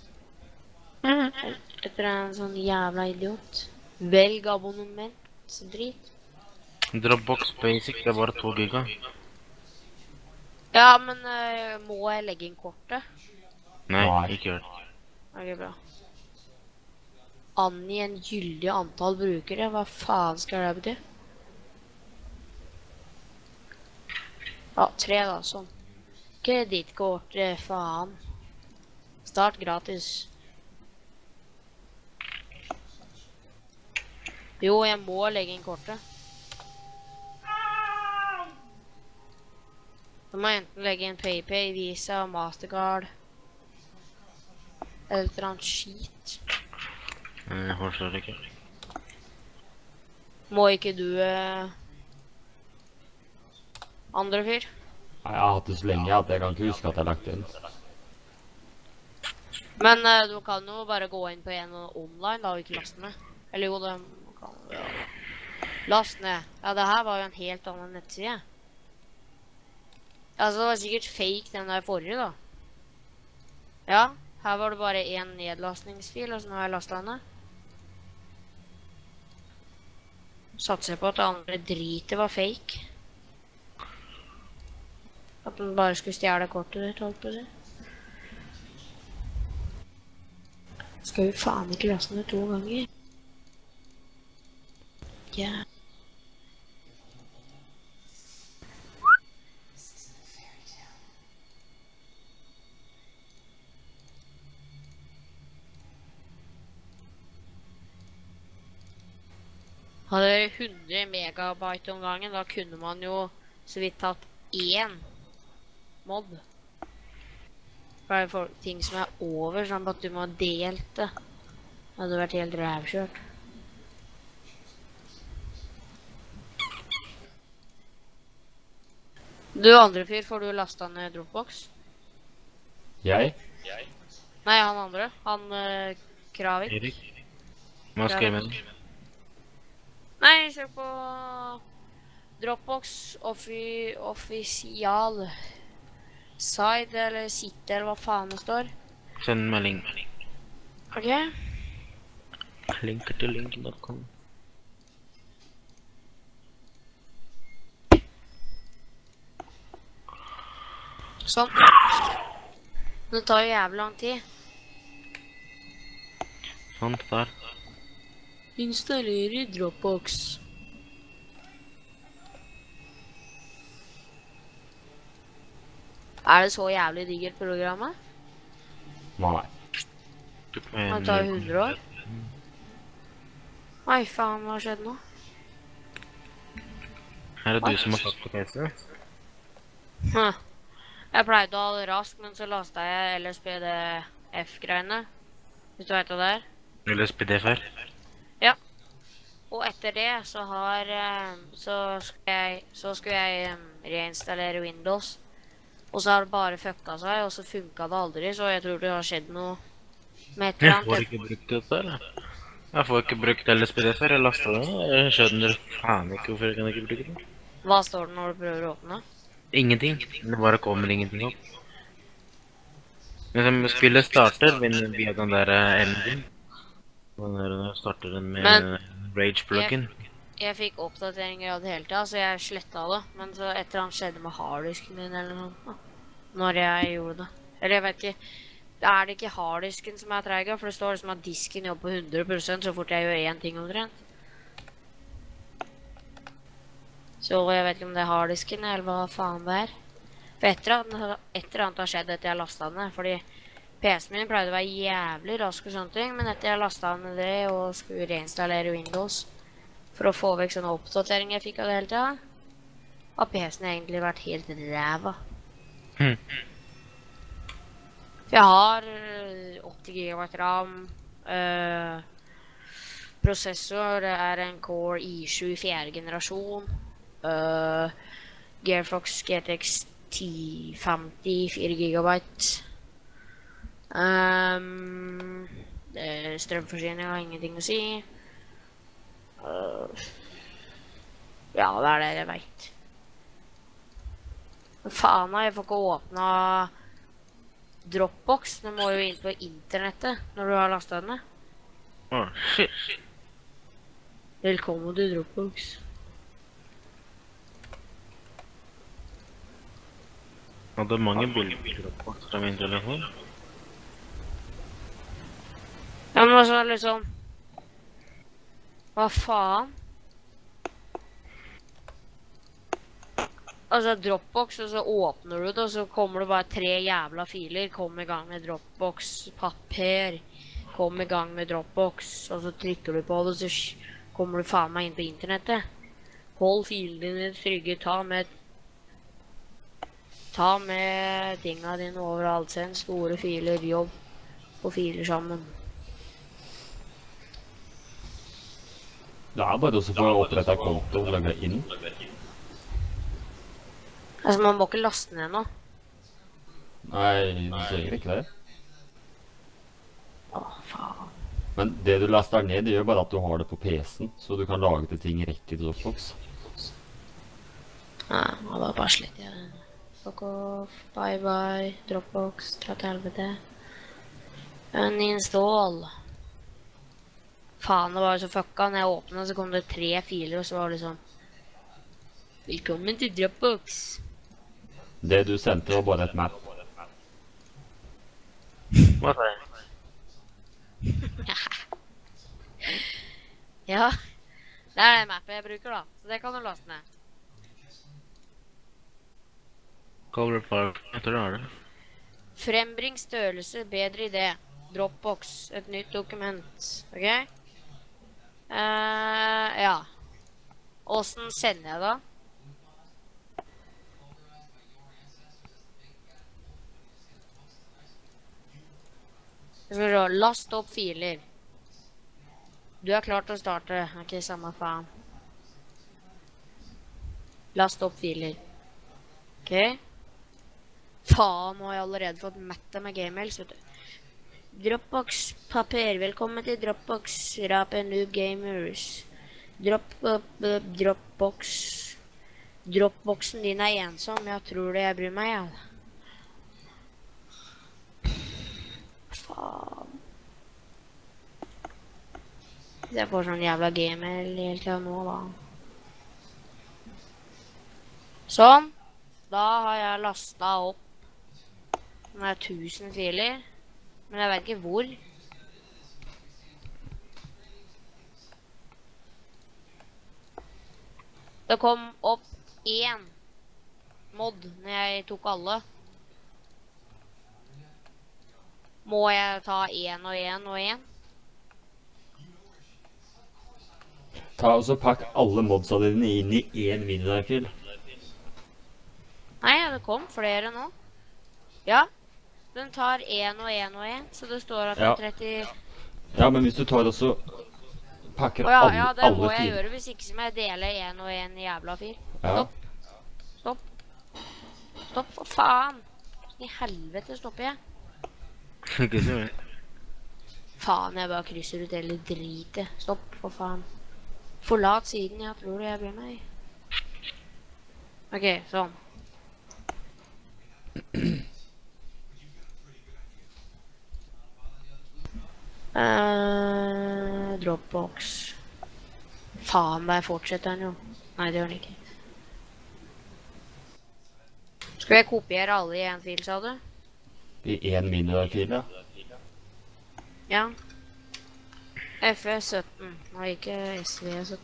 Etter en sånn jævla idiot. Velg abonnement. Så drit. Dropbox Basic, det er bare 2 giga. Ja, men må jeg legge inn kortet? Nei, ikke gjør det. Ok, bra. Angi en gyldig antall brukere. Hva faen skal det bety? Ja, 3 da, sånn. Kredittkort, faen. Start gratis. Jo, jeg må legge inn kortet. Da må jeg enten legge inn PayPay, Visa, Mastercard. Eller et eller annet skit. Jeg forstår ikke. Må ikke du, andre fyr? Nei, jeg har hatt det så lenge at jeg kan ikke huske at jeg har lagt det inn. Men du kan jo bare gå inn på en online da, og ikke laste ned. Eller jo, det kan ja. Last ned. Ja, det her var jo en helt annen nettside. Altså, det var sikkert fake den der forrige da. Ja, her var det bare en nedlastningsfil, og så nå har jeg lastet henne. Satser jeg på at det andre dritet var fake. At den bare skulle stjele kortet ditt, holdt på å si. Skal jo faen ikke laste ned 2 ganger. Ja. Hadde det vært 100 megabyte om gangen, da kunne man jo så vidt tatt én mod. For det er for ting som er over, sånn at du må ha delt det. Det hadde vært helt rævkjørt. Du andre fyr, får du lastet ned Dropbox? Jeg? Nei, han andre. Han Kravik. Erik. Hva skal jeg med den? Nei, søk på Dropbox offisial side, eller sitte, eller hva faen det står. Send melding. Ok. Linker til link.com. Sånn. Det tar jo jævlig lang tid. Sånn, der. Installerer Dropbox. Er det så jævlig digert programmet? Nei. Det tar 100 år. Oi, faen, hva har skjedd nå? Her er du som har tatt på PC. Jeg pleide å ha det raskt, men så lastet jeg LSPDF-greiene. Hvis du vet hva det er? LSPDF-er? Ja. Og etter det så skulle jeg reinstallere Windows. Og så har det bare fucka seg, og så funket det aldri, så jeg tror det har skjedd noe med et eller Jeg får ikke brukt dette, eller? Jeg får ikke brukt LSPDF-er, jeg lastet det. Jeg skjønner faen ikke hvorfor jeg kan ikke bruke det. Hva står det når du prøver å åpne? Ingenting. Det bare kommer ingenting opp. Hvis spillet starter via den der enden. Den der starter den med Rage-pluggen. Jeg fikk oppdateringer av det hele tiden, så jeg slettet det. Men så et eller annet skjedde med harddisken min eller noe. Når jeg gjorde det. Eller jeg vet ikke. Er det ikke harddisken som er treig, for det står liksom at disken jobber på 100% så fort jeg gjør én ting omtrent. Så jeg vet ikke om det er harddisken eller hva faen det er. For et eller annet har skjedd etter jeg lastet den ned, fordi PC-en min pleide å være jævlig rask og sånne ting, men etter jeg lastet den ned det og skulle reinstallere Windows for å få vekk sånne oppdateringer jeg fikk av det hele tiden, har PC-en egentlig vært helt ræva. Jeg har 80 GB RAM, prosessor er en Core i7 4. generasjon, Gearfox GTX 1050 4 GB. Strømforsyning har ingenting å si. Ja, det er det jeg vet. Men faen da, jeg får ikke åpne Dropbox. Du må jo inn på internettet når du har lastet den ned. Shit. Velkommen til Dropbox. Jeg hadde mange bilder på Dropbox fra min telefon. Ja, men altså liksom... Hva faen? Altså Dropbox, og så åpner du det, og så kommer det bare 3 jævla filer. Kom i gang med Dropbox, papir. Kom i gang med Dropbox. Og så trykker du på det, og så kommer du faen meg inn på internettet. Hold filene dine trygge, ta med tingene dine overalt. Send store filer, jobb på filer sammen. Det er bare også for å opprette konto og legge inn. Altså, man må ikke laste ned nå. Nei, du sier ikke det. Faen. Men det du laster ned, det gjør bare at du har det på PC-en, så du kan lage til ting rett i Dropbox. Nei, det var bare slett jeg. Fuck off, bye bye, Dropbox, dra til helvete. Uninstall. Faen, det var jo så fucka. Når jeg åpnet, så kom det 3 filer, og så var det liksom velkommen til Dropbox. Det du sendte var bare et map. Hva sa jeg? Ja, det er det mappet jeg bruker da, så det kan du laste ned. Cover Park, jeg tror det er det. Frembring størrelse, bedre idé. Dropbox, et nytt dokument, ok? Ja. Hvordan sender jeg da? Skal vi se, last opp filer. Du er klar til å starte, ok, samme faen. Last opp filer. Ok. Faen, nå har jeg allerede fått metta med gmails, vet du. Dropbox papir, velkommen til Dropbox Rape Noob Gamers. Dropboxen din er ensom, jeg tror det jeg bryr meg, ja. Faen. Jeg får sånn jævla gmail hele tiden nå, da. Sånn. Da har jeg lastet opp. Det er 1000 filer. Men jeg vet ikke hvor. Det kom opp 1 mod når jeg tok alle. Må jeg ta 1 og 1 og 1? Ta og så pakk alle modsa dine inn i en minidefil. Nei, det kom flere nå. Ja, den tar 1 og 1 og 1, så det står at det er 30... Ja, men hvis du tar og så pakker ja, alle ja, det må jeg filer. gjøre, hvis ikke så må jeg dele 1 og 1 jævla fil. Ja. Stopp. Stopp, for faen. I helvete stopper jeg. Ikke så mye. Faen, jeg bare krysser ut hele dritet. Stopp, for faen. Forlat siden, jeg tror det jeg bryr meg. Ok, sånn. Dropbox. Faen, bare fortsetter den jo. Nei, det gjør den ikke. Skal jeg kopiere alle i en fil, sa du? I en minidefil, ja. Ja. FE17. Nei, ikke SV17.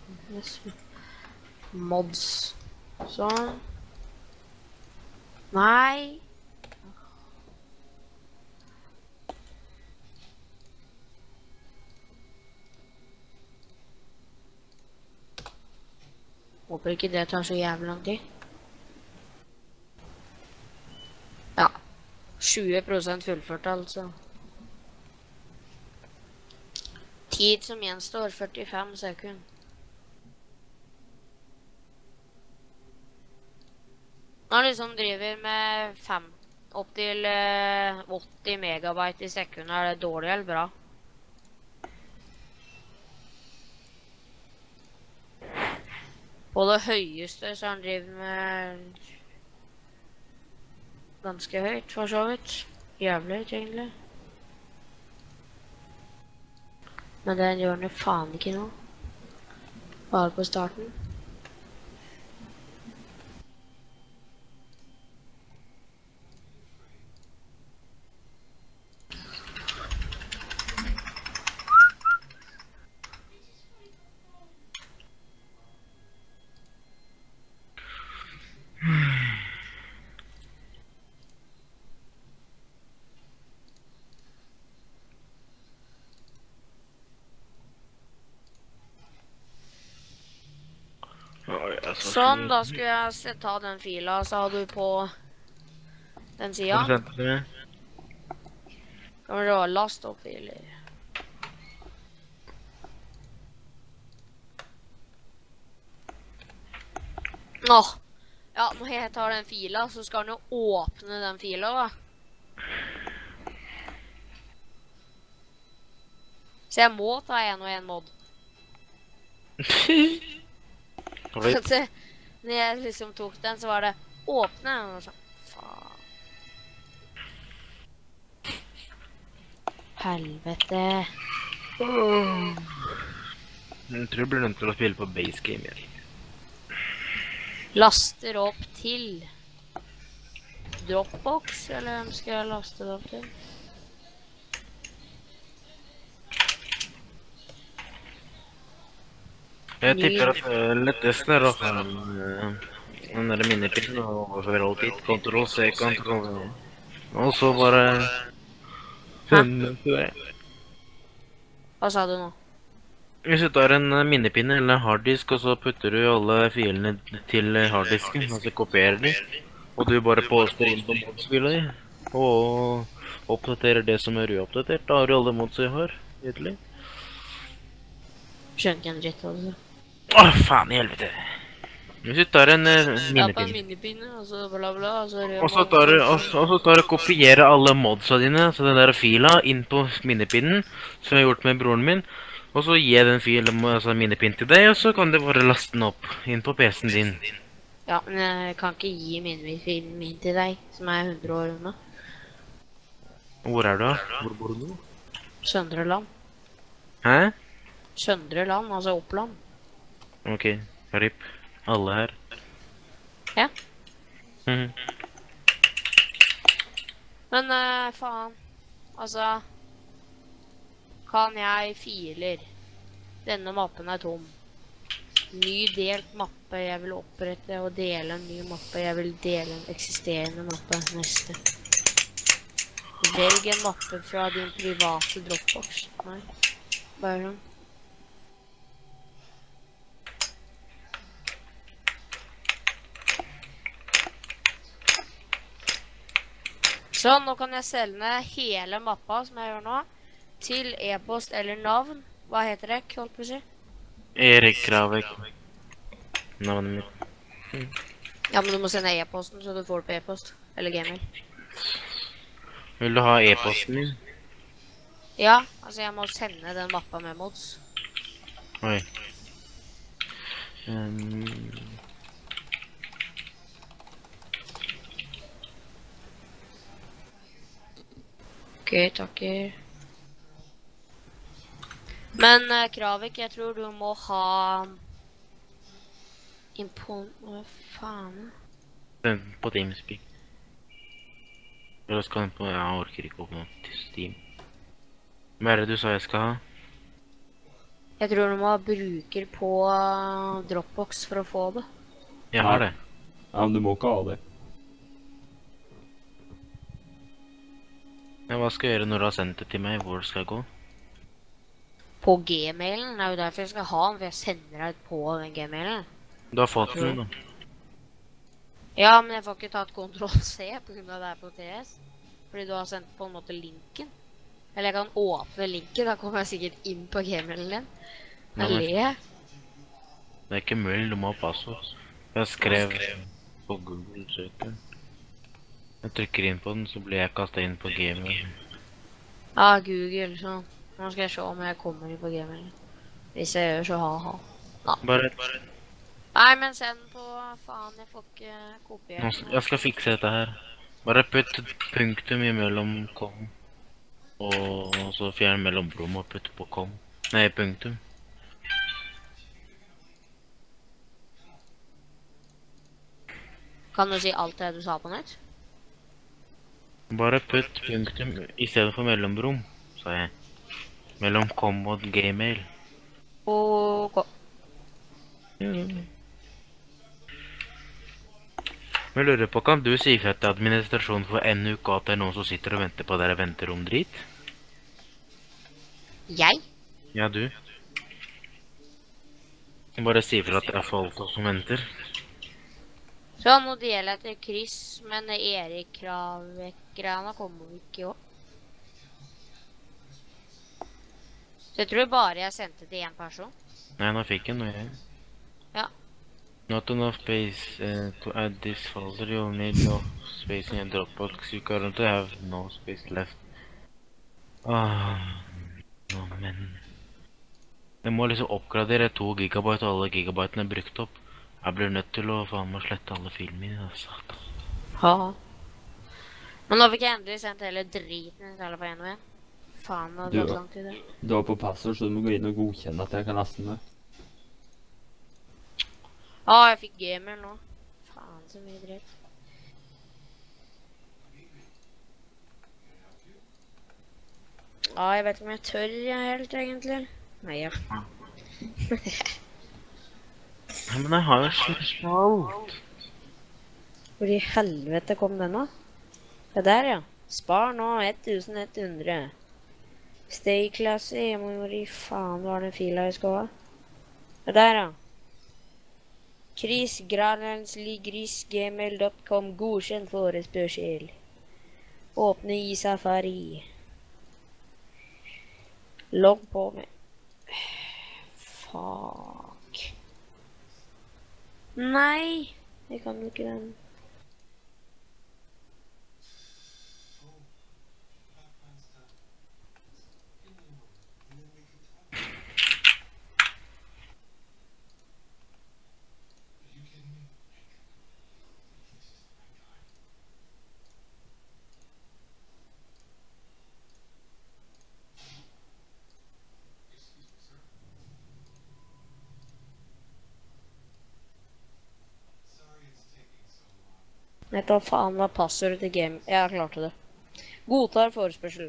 Mods. Sånn. Nei. Håper ikke det tar så jævlig lang tid. Ja. 20% fullført, altså. Tid som gjenstår, 45 sekunder. Når du liksom driver med opp til 80 megabyte i sekundet, er det dårlig eller bra? På det høyeste så han driver med ganske høyt, for så vidt. Jævlig høyt, egentlig. Men den gjør den faen ikke nå. Bare på starten. Sånn, da skulle jeg ta den fila, sa du på den siden. Kan vi da laste opp filer? Nå. Ja, når jeg tar den fila, så skal den jo åpne den fila, da. Så jeg må ta 1 og 1 mod. Så når jeg liksom tok den, så var det åpne, og så faen. Helvete. Jeg tror jeg blir nødt til å spille på base game igjen. Laster opp til Dropbox, eller hvem skal jeg laste det opp til? Jeg tipper at det er lettest der å ha den der minnepilen og overføre alt hit. Ctrl C, Ctrl V. Og så bare sende til deg. Hva sa du nå? Hvis du tar en minnepinne eller en harddisk, og så putter du alle filene til harddisken, altså kopierer de, og du bare poster inn på modsfila di, og oppdaterer det som er uoppdatert, da har du alle mods jeg har, egentlig. Skjønner ikke en dritt av det. Åh, faen i helvete. Hvis du tar en Ja, på en minnepinne, minnepinne, og så bla bla, og så og så tar du og kopierer alle modsa dine, så den der fila, inn på minnepinnen, som jeg har gjort med broren min, og så gir jeg den filen, altså minnepinnen til deg, og så kan du bare laste den opp inn på PC-en din. Ja, men jeg kan ikke gi minnefilen min til deg, som er 100 år unna. Hvor er du da? Hvor bor du nå? Søndre Land. Hæ? Søndre Land, altså Oppland. Ok, RIP. Alle her. Ja. Mhm. Men faen, altså, kan jeg filer? Denne mappen er tom. Ny delt mappe, jeg vil opprette og dele en ny mappe, jeg vil dele en eksisterende mappe, neste. Velg en mappe fra din private Dropbox. Nei, bare sånn. Så nå kan jeg selge ned hele mappa, som jeg gjør nå, til e-post eller navn. Hva heter det, holdt på å si? Erik Gravek. Navnet mitt. Ja, men du må sende e-posten, så du får det på e-post. Eller gmail. Vil du ha e-posten min? Ja, altså jeg må sende den mappa med mods. Oi. Ok, takker. Men Kravik, jeg tror du må ha hva faen? Den på Teamspeak. Eller skal den på, jeg orker ikke åpne til Steam. Hva er det du sa jeg skal ha? Jeg tror du må ha bruker på Dropbox for å få det. Jeg har det. Ja, men du må ikke ha det. Ja, hva skal jeg gjøre når du har sendt det til meg? Hvor skal jeg gå? På gmailen, det er jo derfor jeg skal ha den, for jeg sender deg på den gmailen. Du har fått den da. Ja, men jeg får ikke tatt Ctrl-C på grunn av det her på TS. Fordi du har sendt på en måte linken. Eller jeg kan åpne linken, da kommer jeg sikkert inn på gmailen din. Jeg ler. Det er ikke mulig, du må ha passord. Jeg skrev på Google-søkeren. Jeg trykker inn på den, så blir jeg kastet inn på gmail. Ja, Google, sånn. Nå skal jeg se om jeg kommer inn på gmailen. Hvis jeg gjør, så ha. Ja. Bare. Nei, men send på, faen, jeg får ikke kopiert. Jeg skal fikse dette her. Bare putt punktum imellom kom. Og så fjern mellombrom og putt på kom. Nei, punktum. Kan du si alt det du sa på nett? Bare putt punktum i stedet for mellombrom, sa jeg. Mellom kom og gmail. Ok. Jeg lurer på, kan du si fra til administrasjonen for en uke at det er noen som sitter og venter på dere venterom-drit? Jeg? Ja, du. Bare si fra at det er folk som venter. Så nå deler jeg til Chris, men Erik Kravek-greiene kommer vi ikke også. Så jeg tror bare jeg sendte til en person. Nei, nå fikk jeg noe jeg. Ja. Not enough space to add this folder. You'll need no space in your Dropbox. You currently have no space left. Men... Jeg må liksom oppgradere 2 gigabyte, og alle gigabytene er brukt opp. Jeg blir nødt til å faen meg slette alle filmene mine, altså. Ja. Men nå fikk jeg endelig sendt hele driten ut alle på en og en. Faen, det hadde gått lang tid det. Du har på passord, så du må gå inn og godkjenne at jeg kan laste den. Jeg fikk gamer nå. Faen, så mye dritt. Jeg vet ikke om jeg tør helt, egentlig. Nei, ja. Men jeg har jo spørsmål. Hvor i helvete kom den da? Det der, ja. Spar nå 1100. Stay classy, jeg må jo gi faen hva den fila jeg skal ha. Det der da. Chris gmail.com godkjent forespørsel. Åpne i Safari. Logg på med. Fuck. Nei, jeg kan jo ikke den. Jeg tar faen hva passordet til game. Jeg klarte det. Godtar forespørsel.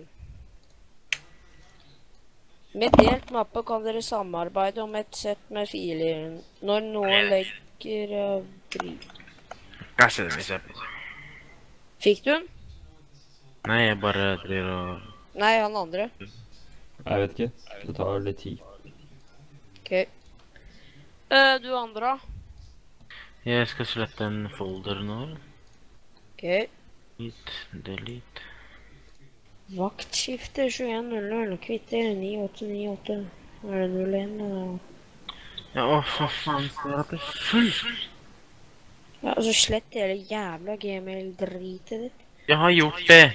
Med delt mappe kan dere samarbeide om et sett med filer. Når noen legger bryt. Hva ser det vi ser på? Fikk du den? Nei, jeg bare driver og... Nei, han andre. Jeg vet ikke. Det tar litt tid. Ok. Du andre? Jeg skal slette en folder nå. Ok. Delete. Vaktskifte 2100, kvitter 9898. Er det 01 eller? Ja, for faen, så er det fullt. Ja, altså slett hele jævla gmail-dritet ditt. Jeg har gjort det.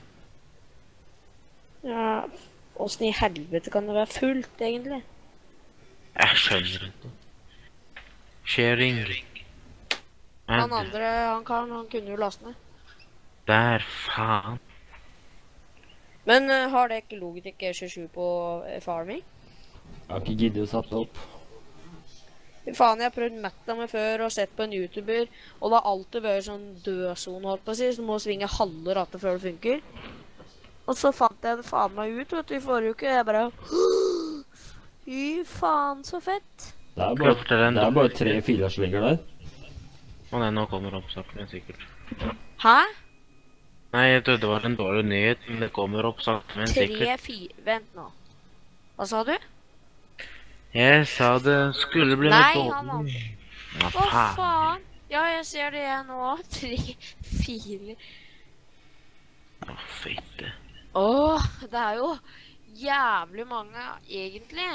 Ja, hvordan i helvete kan det være fullt, egentlig? Jeg skjønner ikke. Sharing. Han andre, han kunne jo laste ned. Der, faen. Men har det ikke loget ikke 27 på farming? Jeg har ikke giddet å sette det opp. Faen, jeg har prøvd Metta med før og sett på en YouTuber, og det har alltid vært sånn dødzone, holdt på å si, så du må svinge halve rattet før det funker. Og så fant jeg det faen meg ut, vet du, i forrige uke, jeg bare... Fy faen, så fett! Det er bare 3 filer som ligger der. Å nei, nå kommer oppsakene sikkert. Hæ? Nei, jeg trodde det var en dårlig nyhet, men det kommer oppsakene sikkert. 3-4... Vent nå. Hva sa du? Jeg sa det skulle bli noe dårlig. Nei, han andre. Hva Hva faen? Ja, jeg ser det jeg nå. 3-4... Å, feite. Åh, det er jo jævlig mange, egentlig.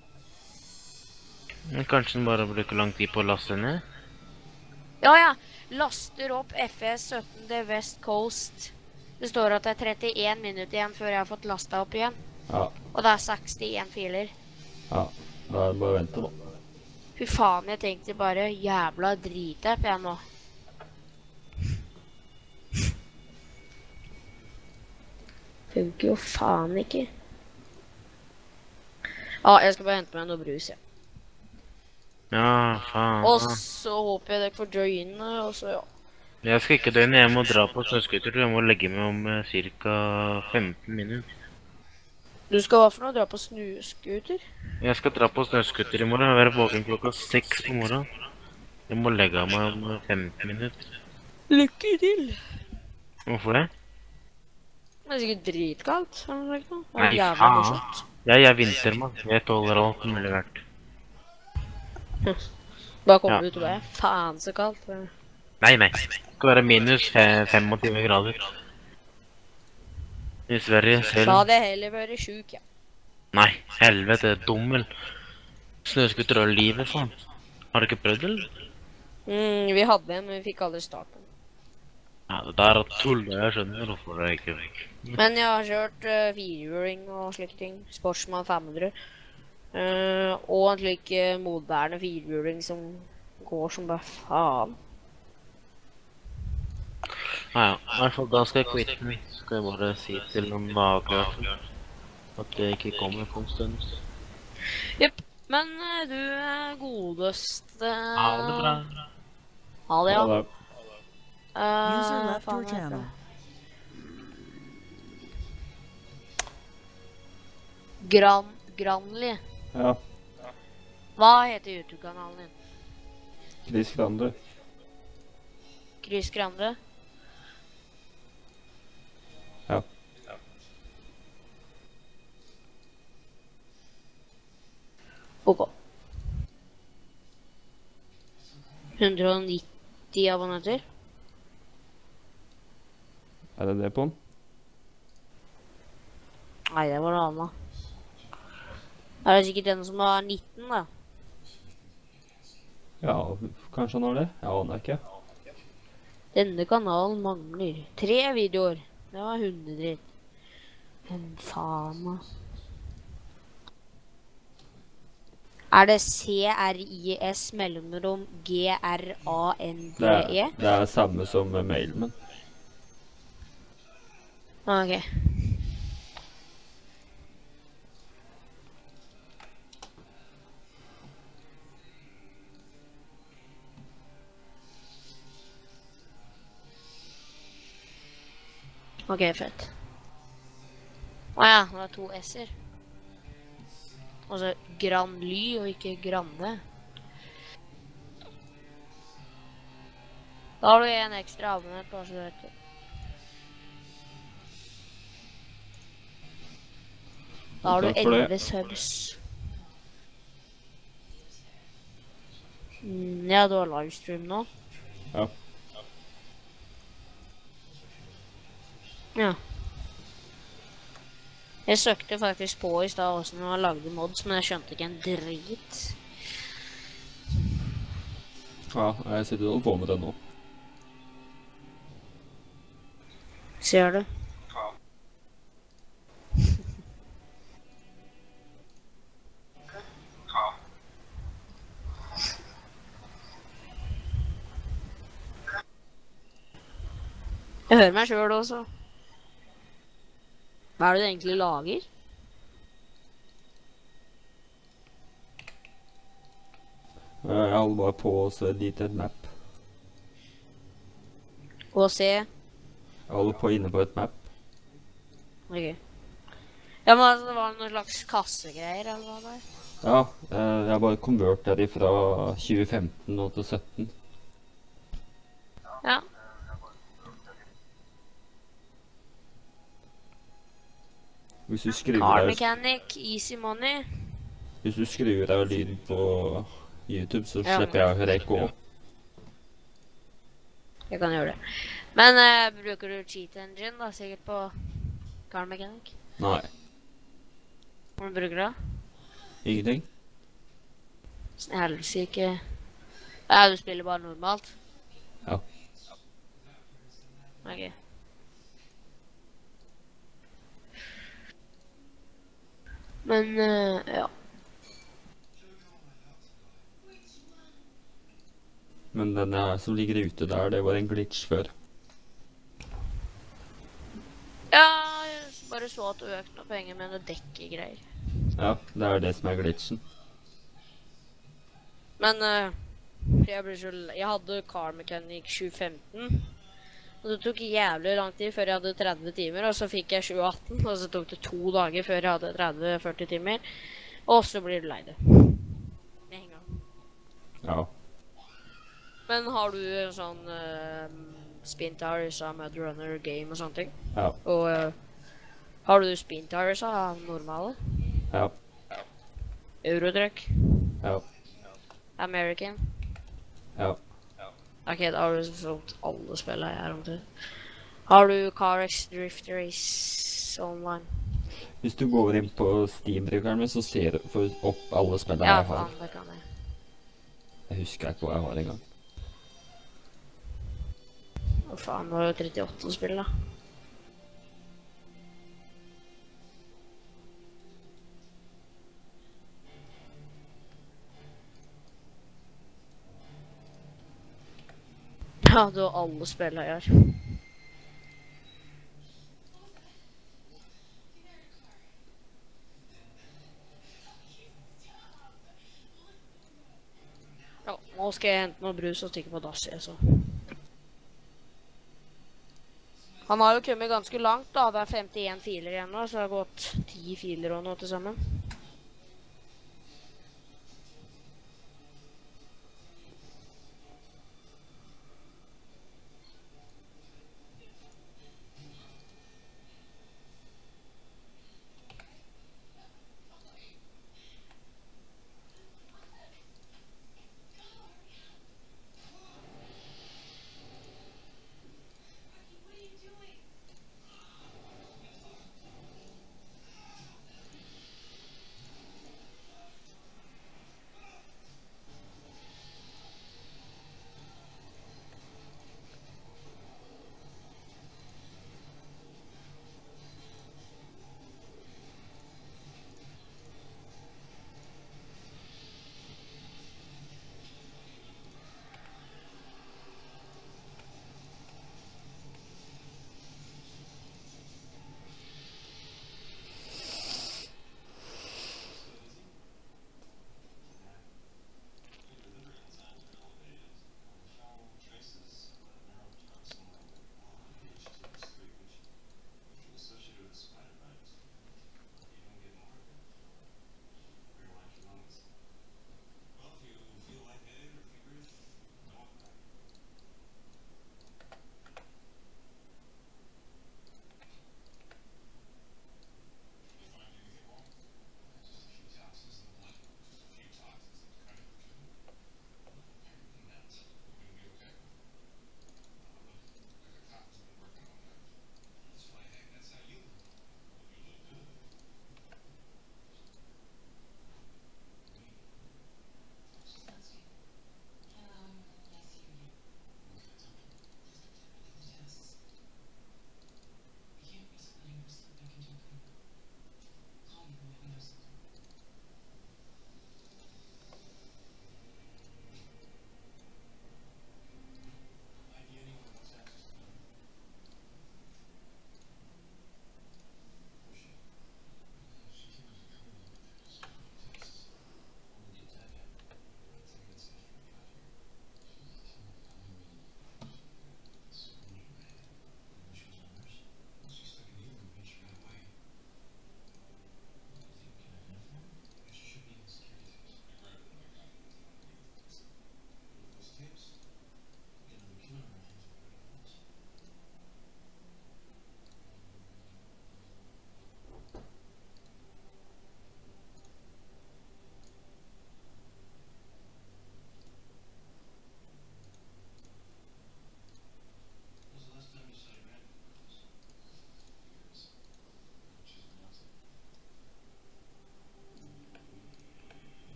Men kanskje den bare bruker lang tid på å laste ned? Ja. Laster opp FS 17. West Coast. Det står at det er 31 minutter igjen før jeg har fått lastet opp igjen. Ja. Og det er 61 filer. Ja, da er det bare å vente da. Fy faen, jeg tenkte bare jævla dritapp jeg nå. Funker jo faen ikke. Ja, jeg skal bare hente meg noe brus, ja. Ja, faen. Og så håper jeg dere får joine, og så ja. Jeg skal ikke døgne, jeg må dra på snøskuter, jeg må legge meg om cirka 15 minutter. Du skal hva for noe? Dra på snøskuter? Jeg skal dra på snøskuter i morgen, jeg vil være våken klokka 6 på morgen. Jeg må legge meg om 15 minutter. Lykke til! Hvorfor det? Det er sikkert dritkaldt, har du sagt noe? Nei, faen. Jeg er vintermann, jeg tåler alt mulig verdt. Bare kommer ut og bare, faen så kaldt. Nei. Det skal være minus 25 grader. I Sverige selv. Da hadde jeg heller vært syk, ja. Nei, helvete, dummel. Snøskuter og livet, faen. Har du ikke prøvd, eller? Vi hadde en, men vi fikk aldri start på den. Ja, det der er tull, jeg skjønner hvorfor det ikke vekk. Men jeg har kjørt firehjuling og slike ting. Sportsman 500. Og en slik moderne firehjuling som går som bare faen. Ja, i hvert fall da skal jeg kvitte meg. Skal jeg bare si til noen avklart at det ikke kommer på en stund. Jepp, men du godeste... Ha det bra. Ha det, ja. User left your faen channel. Granli. Ja. Hva heter YouTube-kanalen din? Chris Grande. Chris Grande? Ja. Ok. 190 abonnenter. Er det det på den? Nei, det var noe annet. Er det sikkert den som har 19 da? Ja, kanskje han har det? Jeg aner ikke. Denne kanalen mangler 3 videoer. Det var hundedritt. Men faen da. Er det CRIS mellomrom GRANDE? Det er samme som mailen min. Ok. Ok, fett. Åja, det er 2 S-er. Altså Granly og ikke Grande. Da har du en ekstra abonnent, bare så du vet det. Da har du Takk for det. 11 subs. Ja, du har livestream nå. Ja. Ja. Jeg søkte faktisk på i stad hvordan man lagde mods, men jeg skjønte ikke en drit. Ja, jeg sitter og på med det nå. Ser du? Jeg hører meg selv også. Hva er det du egentlig lager? Jeg holder bare på å se dit et map. Og se? Jeg holder på inne på et map. Ok. Ja, men altså, det var noen slags kassegreier, eller hva det er? Ja, jeg bare konverter de fra 2015 og til 17. Ja. Hvis du skriver Car deg, mechanic, easy money. hvis du skriver deg lyd på YouTube, så Ja. slipper jeg å høre ekko. Jeg kan gjøre det. Men bruker du cheat engine da, sikkert på car mechanic? Nei, Hvordan bruker du det? ingenting. Helsike. Ja, du spiller bare normalt? Ja. Ok. Men, ja. Men den her som ligger ute der, det var en glitch før. Ja, jeg bare så at du økte noe penger med noe dekkegreier. Ja, det er det som er glitchen. Men, jeg hadde Car Mechanic 2015. Og det tok jævlig lang tid før jeg hadde 30 timer, og så fikk jeg 2018, og så tok det 2 dager før jeg hadde 30-40 timer. Og så blir du lei det. Med en gang. Ja. Men har du en sånn spin tires av Mud Runner game og sånne ting? Ja. Og har du spin tires av normale? Ja. Eurotruck? Ja. American? Ja. Ok, da har du sånt alle spillene jeg er omtrent. Har du CarX Drift Race online? Hvis du går inn på Steam-brukeren min, så ser du opp alle spillene Ja, jeg har. faen, det kan jeg. Jeg husker ikke hva jeg har engang. Å faen, nå har jo 38 spill da. Ja, du har alle spillene jeg har. Ja, nå skal jeg hente noe brus og stikke på dass, jeg, så. Han har jo kommet ganske langt da, det er 51 filer igjen nå, så det har gått 10 filer og noe til sammen.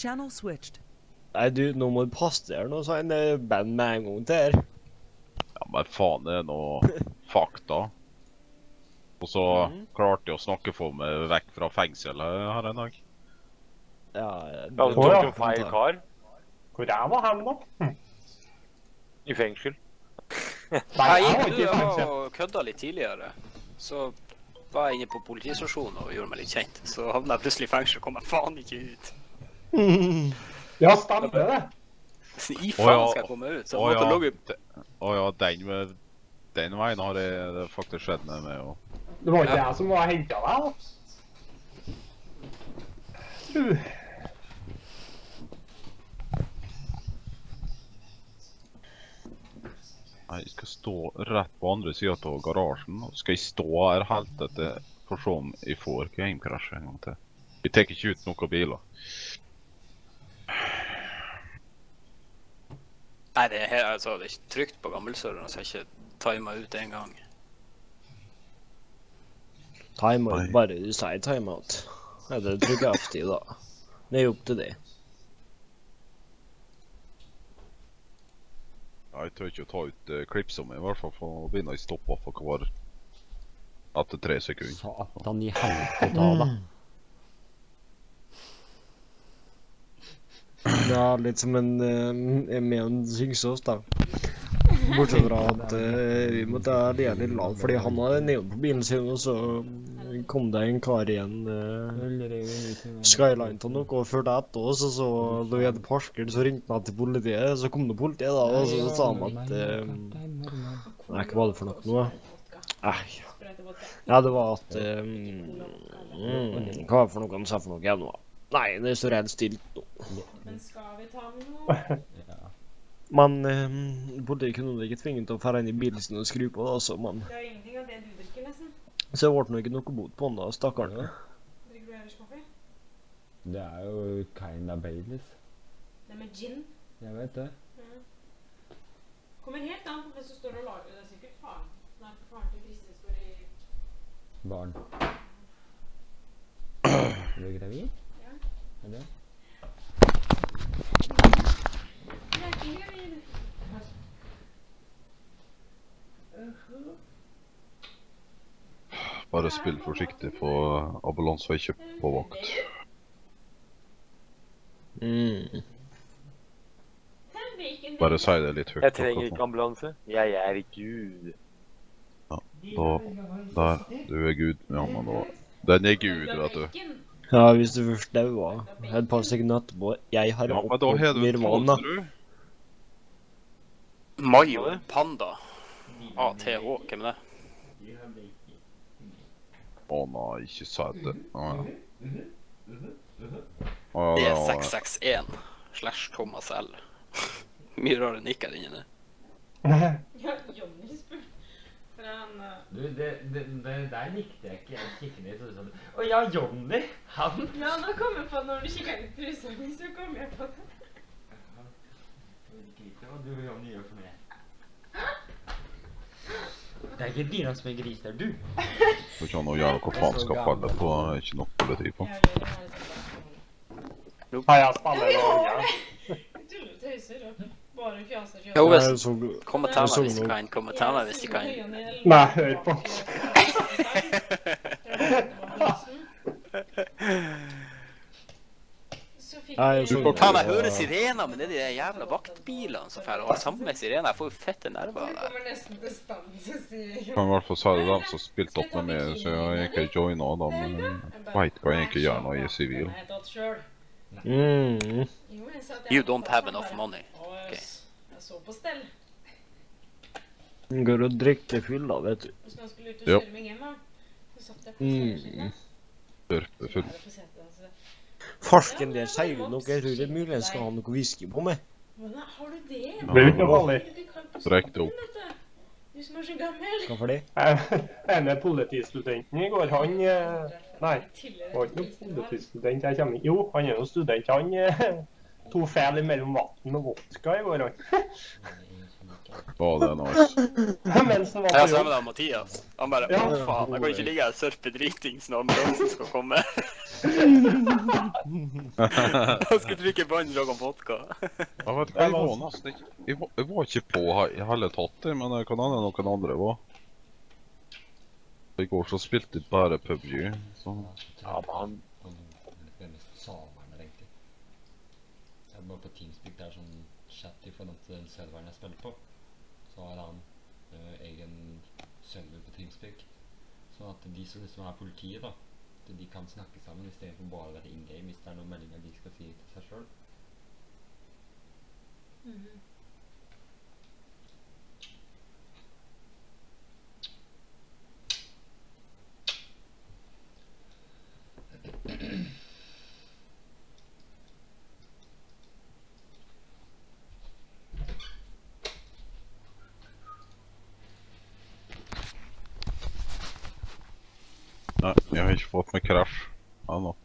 Channel switched. Nei, du, nå må du passe deg nå, så en band med en gang til her. Ja, men faen, det noe fakta. Og så klarte jeg å snakke for meg vekk fra fengselet her en dag. Ja, du tok jo feil kar. Hvor jeg var hen da? I fengsel. Nei, jeg var ikke i fengsel. Jeg kødda litt tidligere, så var jeg inne på politistasjonen og gjorde meg litt kjent. Så havnet jeg plutselig i fengsel og kom jeg faen ikke ut. Ja, stemmer det. I faen skal jeg komme ut, så jeg måtte logge ut. Åja, den veien har det faktisk skjedd med meg. Det var ikke jeg som var hentet deg da. Jeg skal stå rett på andre siden av garasjen, og skal jeg stå her helt etter for så om jeg får gamekrasj en gang til. Vi tar ikke ut noen biler. Nei, det er ikke trygt på gammelserveren, så jeg ikke timet ut en gang. Timeout, bare du sier timeout. Ja, det trykker jeg ofte i da. Det er jo opp til det. Jeg tør ikke å ta ut klips om meg, i hvert fall for å begynne å stoppe for hver etter 3 sekunder. Satan i helvete ta da. Ja, litt som en med en syngsås da. Bortsett fra at vi måtte le litt lavt, fordi han hadde neon på bilen sin, og så kom det en kar igjen Skyline til noe og førte etter oss, og så da vi hadde parkert, så ringte han til politiet, så kom det politiet da, og så sa han at nei, hva var det for noe nå? Ja, det var at hva var det for noe han sa for noe igjen nå? Nei, det står helt stilt nå. Men skal vi ta med noe? Men politiet kunne ikke tvinge til å fære inn i bilen sin og skru på det, altså, men... Det er jo ingenting av det du drikker, nesten. Så det ble ikke noe bot på han da, stakkarene. Drikker du ellers kaffe? Det er jo kinda Baileys. Det er med gin. Jeg vet det. Kommer helt an på hvem som står og lager det. Det er sikkert faren. Snart faren til Kristin står i... Barn. Er du gravid? Ja. Er det? Jeg er ikke gravid. Bare spill forsiktig på ambulans og ikke på vakt. Bare si det litt høyt. Jeg trenger ikke ambulanse. Jeg er Gud. Ja, der. Du er Gud. Ja, men da... Den er Gud, vet du. Ja, hvis du først dauer. Et par sekunder etterpå. Jeg har oppnådd nirvana. Mayo, Panda, ATH, hvem er det? Å nei, ikke si det. Det er 661/Thomas L. Mye rare nikker inni det. Ja, Johnny spør. For han... Du, det der likte jeg ikke. Jeg kikket ned og sånn. Å ja, Johnny, han... Ja, nå kom jeg på når du kikket litt trusa mi, så kom jeg på det. Jeg vet ikke hva du og Johnny gjør for meg. Det er ikke dina som er gris, det er du. Så ikke han å gjøre noe faenskap heller på, ikke nok politi på. Nei, jeg spiller noe igjen. Du tøyser og bare fjaser. Jo, hvis... Kom og ta meg hvis du kan. Kom og ta meg hvis du kan. Nei, hør på. Ta meg høre sirener, men det er de jævla vaktbilene som færre har sammen med sirener. Jeg får jo fette nerver der. Kommer nesten til stand, så sier jeg. Kan i hvert fall si det dem som spilte opp med meg, så jeg ikke joiner, og de vet hva jeg egentlig gjør når jeg er sivil. You don't have enough money. Jeg så på stell. Går og drikker full da, vet du. Hvis man skulle ut og kjøre meg hjem da, så satt jeg på stedet. Dørpe full. Farsken der sier jo noe, jeg tror det er mulig jeg skal ha noe whisky på meg. Har du det? Det er jo ikke vanlig. Brekk det opp. Du som er så gammel. Hva for det? En politistudenten i går, han... Nei, det var ikke noen politistudent, jeg kommer ikke... Jo, han er jo student, han tog feil mellom vatten og vodka i går, han. Var det nice? Mens han var Jeg på var sammen jobb. med Mathias. Han bare, Ja. å faen, jeg kan ikke ligge her og surfe dritings når ambulansene skal komme. Jeg skulle trykke på han Dragon Vodka. Jeg vet ikke, jeg var nesten ikke... Jeg var ikke på i hele tatt, men det kan hende noen andre var. I går så spilte jeg bare PUBG, så... Ja, men han... Det er mest samerne, egentlig. Jeg er bare på Teamspeak, det er sånn chat i forhold til den serveren jeg spiller på. Så har han egen server på Teamspeak. Sånn at de som liksom er politiet da, de kan snakke sammen i stedet for bare å være in-game hvis det er noen meldinger de skal si til seg selv. Nei, jeg har ikke fått med krasj. Ja, nå.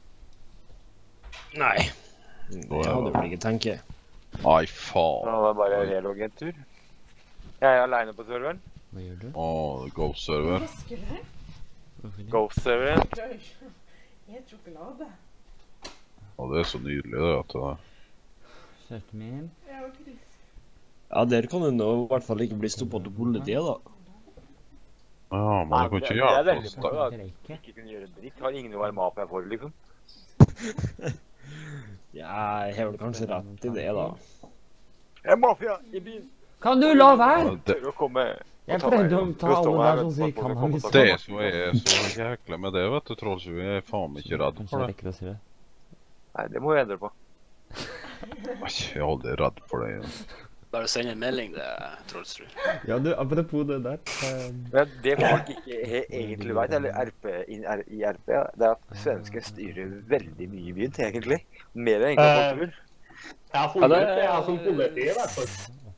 Nei. Det hadde jeg vel ikke tenkt. Nei, faen. Nå var det bare relogg en tur. Jeg er alene på serveren. Hva gjør du? Ghost-server. Ghost-serveren. Helt sjokolade. Det er så nydelig det at det... Søte min. Ja, der kan du nå i hvert fall ikke bli stoppet til politiet da. Ja, men det kan ikke Det er hjelpe veldig oss bra da. at jeg ikke kunne gjøre dritt. Har ingen å være med på jeg får, liksom. Ja, jeg har vel kanskje rett i det da. Jeg er mafia i byen. Kan du la være? Tør å komme Jeg prøvde å ta alle der som sier kan han Det som er så jækla med det, vet du, Trollsjø, jeg er faen ikke redd for det. Nei, det må jeg endre på. Jeg er aldri redd for det. Bare send en melding, det Trollsrud. Ja, du, apropos det der. Men det folk ikke egentlig vet, eller i RP, det er at svensker styrer veldig mye i byen, egentlig. Mer enn egentlig folk tror. Jeg har funnet det, jeg som politi i hvert fall.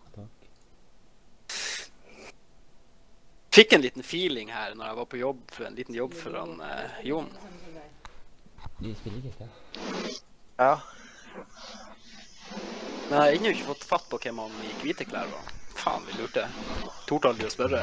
Fikk en liten feeling her når jeg var på jobb, for en liten jobb for han Jon. De spiller ikke, ja. Men jeg har ennå ikke fått fatt på hvem han i hvite klær var. Faen, vi lurte. Torde aldri å spørre.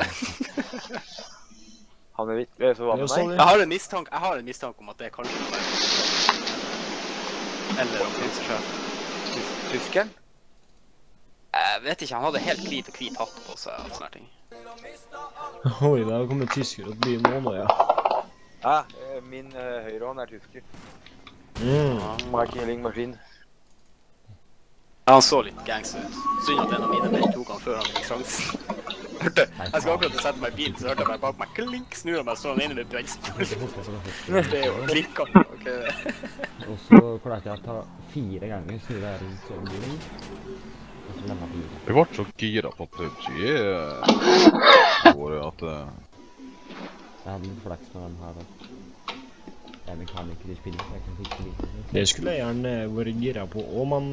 Han er hvit, så hva med meg? Jeg har en mistanke om at det kanskje kan være eller om prinsesjefen. Tyskeren? Jeg vet ikke, han hadde helt hvit og hvit hatt på seg og sånne ting. Oi, det har kommet tysker til byen nå, ja. Ja, min høyre hånd er tysker. Markering-maskin. Ja, han så litt gangster ut. Synd at en av mine menn tok han før han fikk sjansen. Hørte, jeg skal akkurat sette meg i bilen, så hørte jeg bare bak meg klink, snur jeg meg, så han inne med brennstolen. Det er jo klikka. Og så klarte jeg å ta 4 ganger, så det er rundt sånn bilen. Jeg ble så gira på PUBG i året at... Jeg hadde litt flaks med den her da. Jeg er mekaniker i spillet, så jeg kan fikse litt. Det skulle jeg gjerne vært gira på, men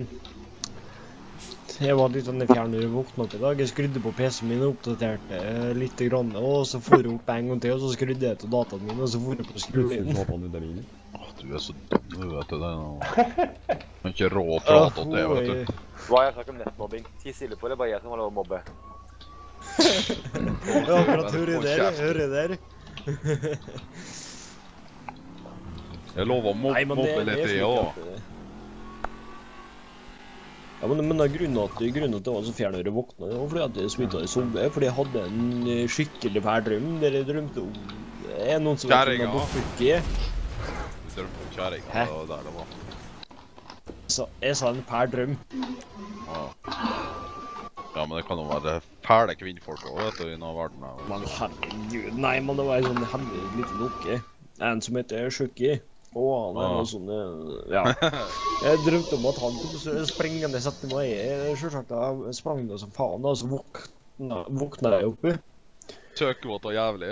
jeg var litt sånn fjern når jeg våknet opp i dag. Jeg skrudde på PC-en min og oppdaterte litt grann, og så for jeg opp en gang til, og så skrudde jeg til dataen min, og så for jeg på skrullingen. Du er så dum, vet du det nå. Du har ikke råd å prate om det, vet du. Hva har jeg sagt om nettmobbing? Ti stille på, det er bare jeg som har lov å mobbe. Ja, akkurat, hører der. Jeg lover å mobbe litt i år. Ja, men grunnen til at jeg var så fjern når jeg våknet, det var fordi at jeg smittet i somme, fordi jeg hadde en skikkelig fæl drøm, der jeg drømte om noen som var bortfylke. Du drømte om kjæringa, det var der det var. Jeg sa en fæl drøm. Ja, men det kan jo være fæle kvinnfolk også, vet du, i denne verden. Men herregud, nei, men det var en sånn heldig liten lukke. En som heter Shuki. Og han er noe sånn, ja. Jeg drømte om at han tok sprengende etter meg. Selvsagt, jeg sprang det som faen, og så våknet jeg oppi. Søkvåt og jævlig.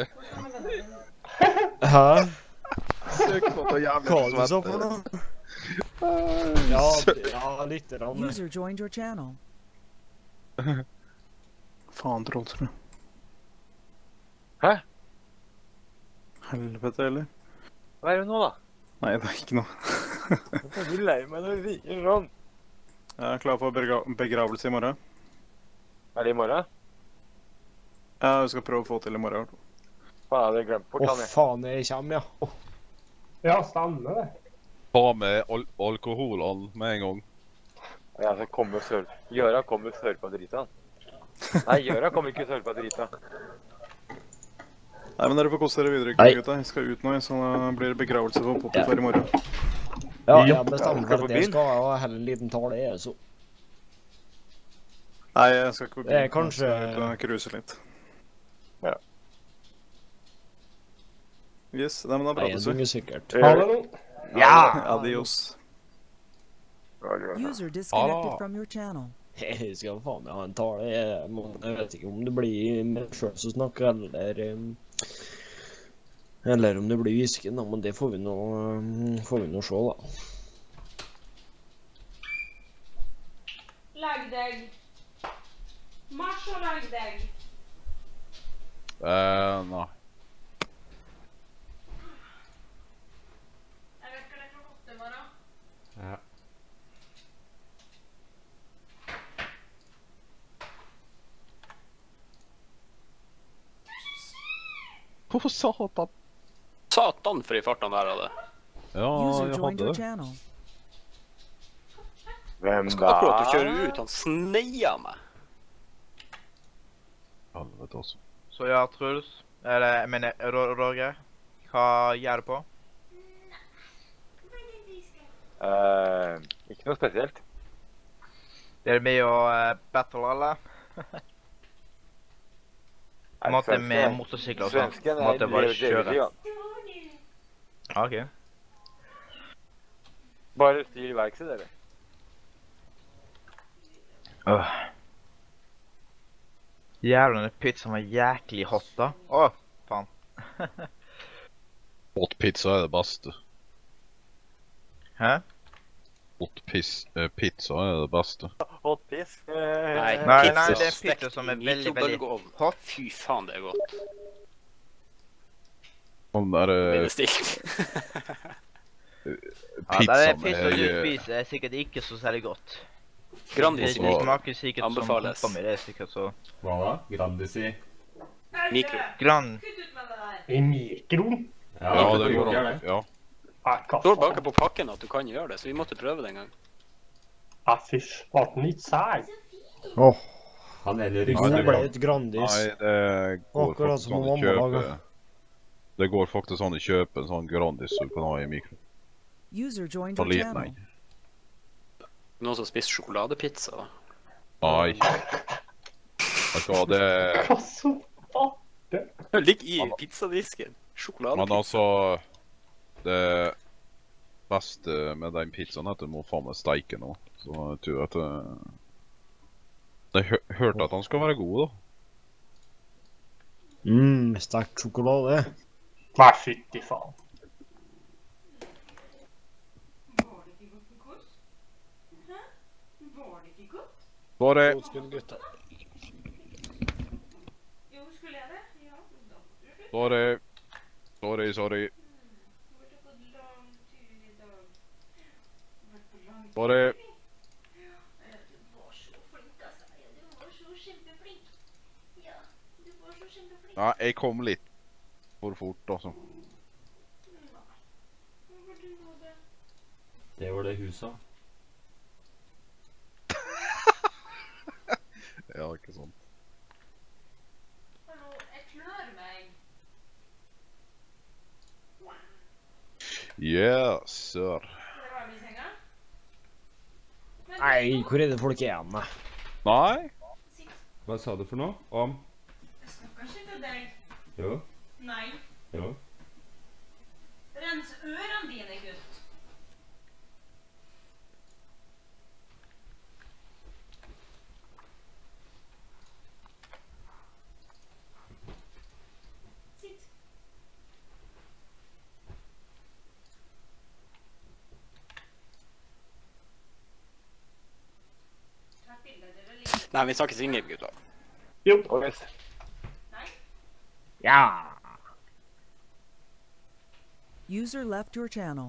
Hæ? Søkvåt og jævlig. Hva du sa for noe? Ja, litt rann. User joined your channel. Faen, Trollsrud. Hæ? Helvete, eller? Hva er det nå, da? Nei, det er ikke noe. Jeg blir lei meg når du sier sånn. Jeg er klar for begravelse i morgen. Er det i morgen? Ja, jeg skal prøve å få til i morgen. Faen, jeg hadde glemt bort han, jeg. Faen, jeg kommer, ja. Ja, stemmer det. Ta med alkoholen med en gang. Ja, så kommer sør. Gjøran kommer sør på drita. Nei, Gjøran kommer ikke sør på drita. Nei, men dere får kose dere videre, gutta. Jeg skal ut nå, så blir det begravelse for Poppy i morgen. Ja, jeg bestemmer for at jeg skal ha heller en liten tale, jeg, så. Nei, jeg skal ikke på byen. Kanskje... Jeg skal ut og cruise litt. Ja. Yes, nei, men da prates vi. Nei, jeg sikkert. Ha det nå. Ja! Adios. User disconnected from your channel. Jeg skal faen meg ha en tale. Jeg vet ikke om det blir meg selv som snakker, eller om det blir hvisken, men det får vi nå se, da. Lag deg. Marsj og lag deg. Nei. Jeg vekker deg klokka 8 i morgen. Ja. Hvorfor satan? Satan for i farten der av det. Ja, User jeg joined your hadde det. channel. Hvem Jeg skal akkurat kjøre ut, han sneia meg. Helvete også. Så ja, Truls, eller jeg mener Roger, hva gjør du på? Ikke noe spesielt. Det er med å battle alle. På en måte med motorsykler og sånn. På en måte bare kjøre. Ok. Bare styr i verkstedet, eller? Jævla, den pizzaen var jæklig hot da. Faen. Hot pizza er det beste. Hæ? Hot pizza er det beste. Hot piss? Nei, det er en pizza som er veldig, veldig hot. Fy faen, det er godt. Sånn der Blir det stilt? Ja, det er pizza du spiser er sikkert ikke så særlig godt. Grandis i Det smaker sikkert som anbefales. hoppa mi, det er sikkert så... Hva da? Grandis i? Mikro. I mikroen? Ja, det går an. Ja. Det står bak på pakken at du kan gjøre det, så vi måtte prøve det en gang. Fysj, var den litt sær? Han er Det ble et Grandis. Nei, det går Akkurat faktisk som an å mamma kjøpe. lager. Det går faktisk an å kjøpe en sånn Grandis som du kan ha i mikro. User joined Så your liten channel. en. Noen som spiser sjokoladepizza da. Nei. Vet du hva, det... Hva så faen? Det ligger i pizzadisken. Sjokoladepizza. Men altså, det beste med den pizzaen er at du må faen meg steike nå. Så jeg tror at jeg hørte at han skal være god da. Sterkt sjokolade. Nei, fytti faen. Sorry. Jo, skulle jeg det? Ja, da måtte du slutte. Sorry. Sorry. Vært på lang tur i dag. Vært på lang tur. Sorry. Du var så flink, altså. Ja, du var så kjempeflink. Ja, du var så kjempeflink. Nei, jeg kom litt for fort, altså. Det var det huset. Ja, ikke sant. Hallo, jeg klør meg. Yes, sir. Det var min senga. Nei, hvor er det folk igjen, da? Nei? Hva sa du for noe? Om? Jeg snakker ikke til deg. Jo. Nei. Jo. Rens ørene dine, gutt. Sitt. Ta et bilde, dere ligger. Nei, vi snakkes ingen, gutta. Jo. Nei. Ja. User left your channel.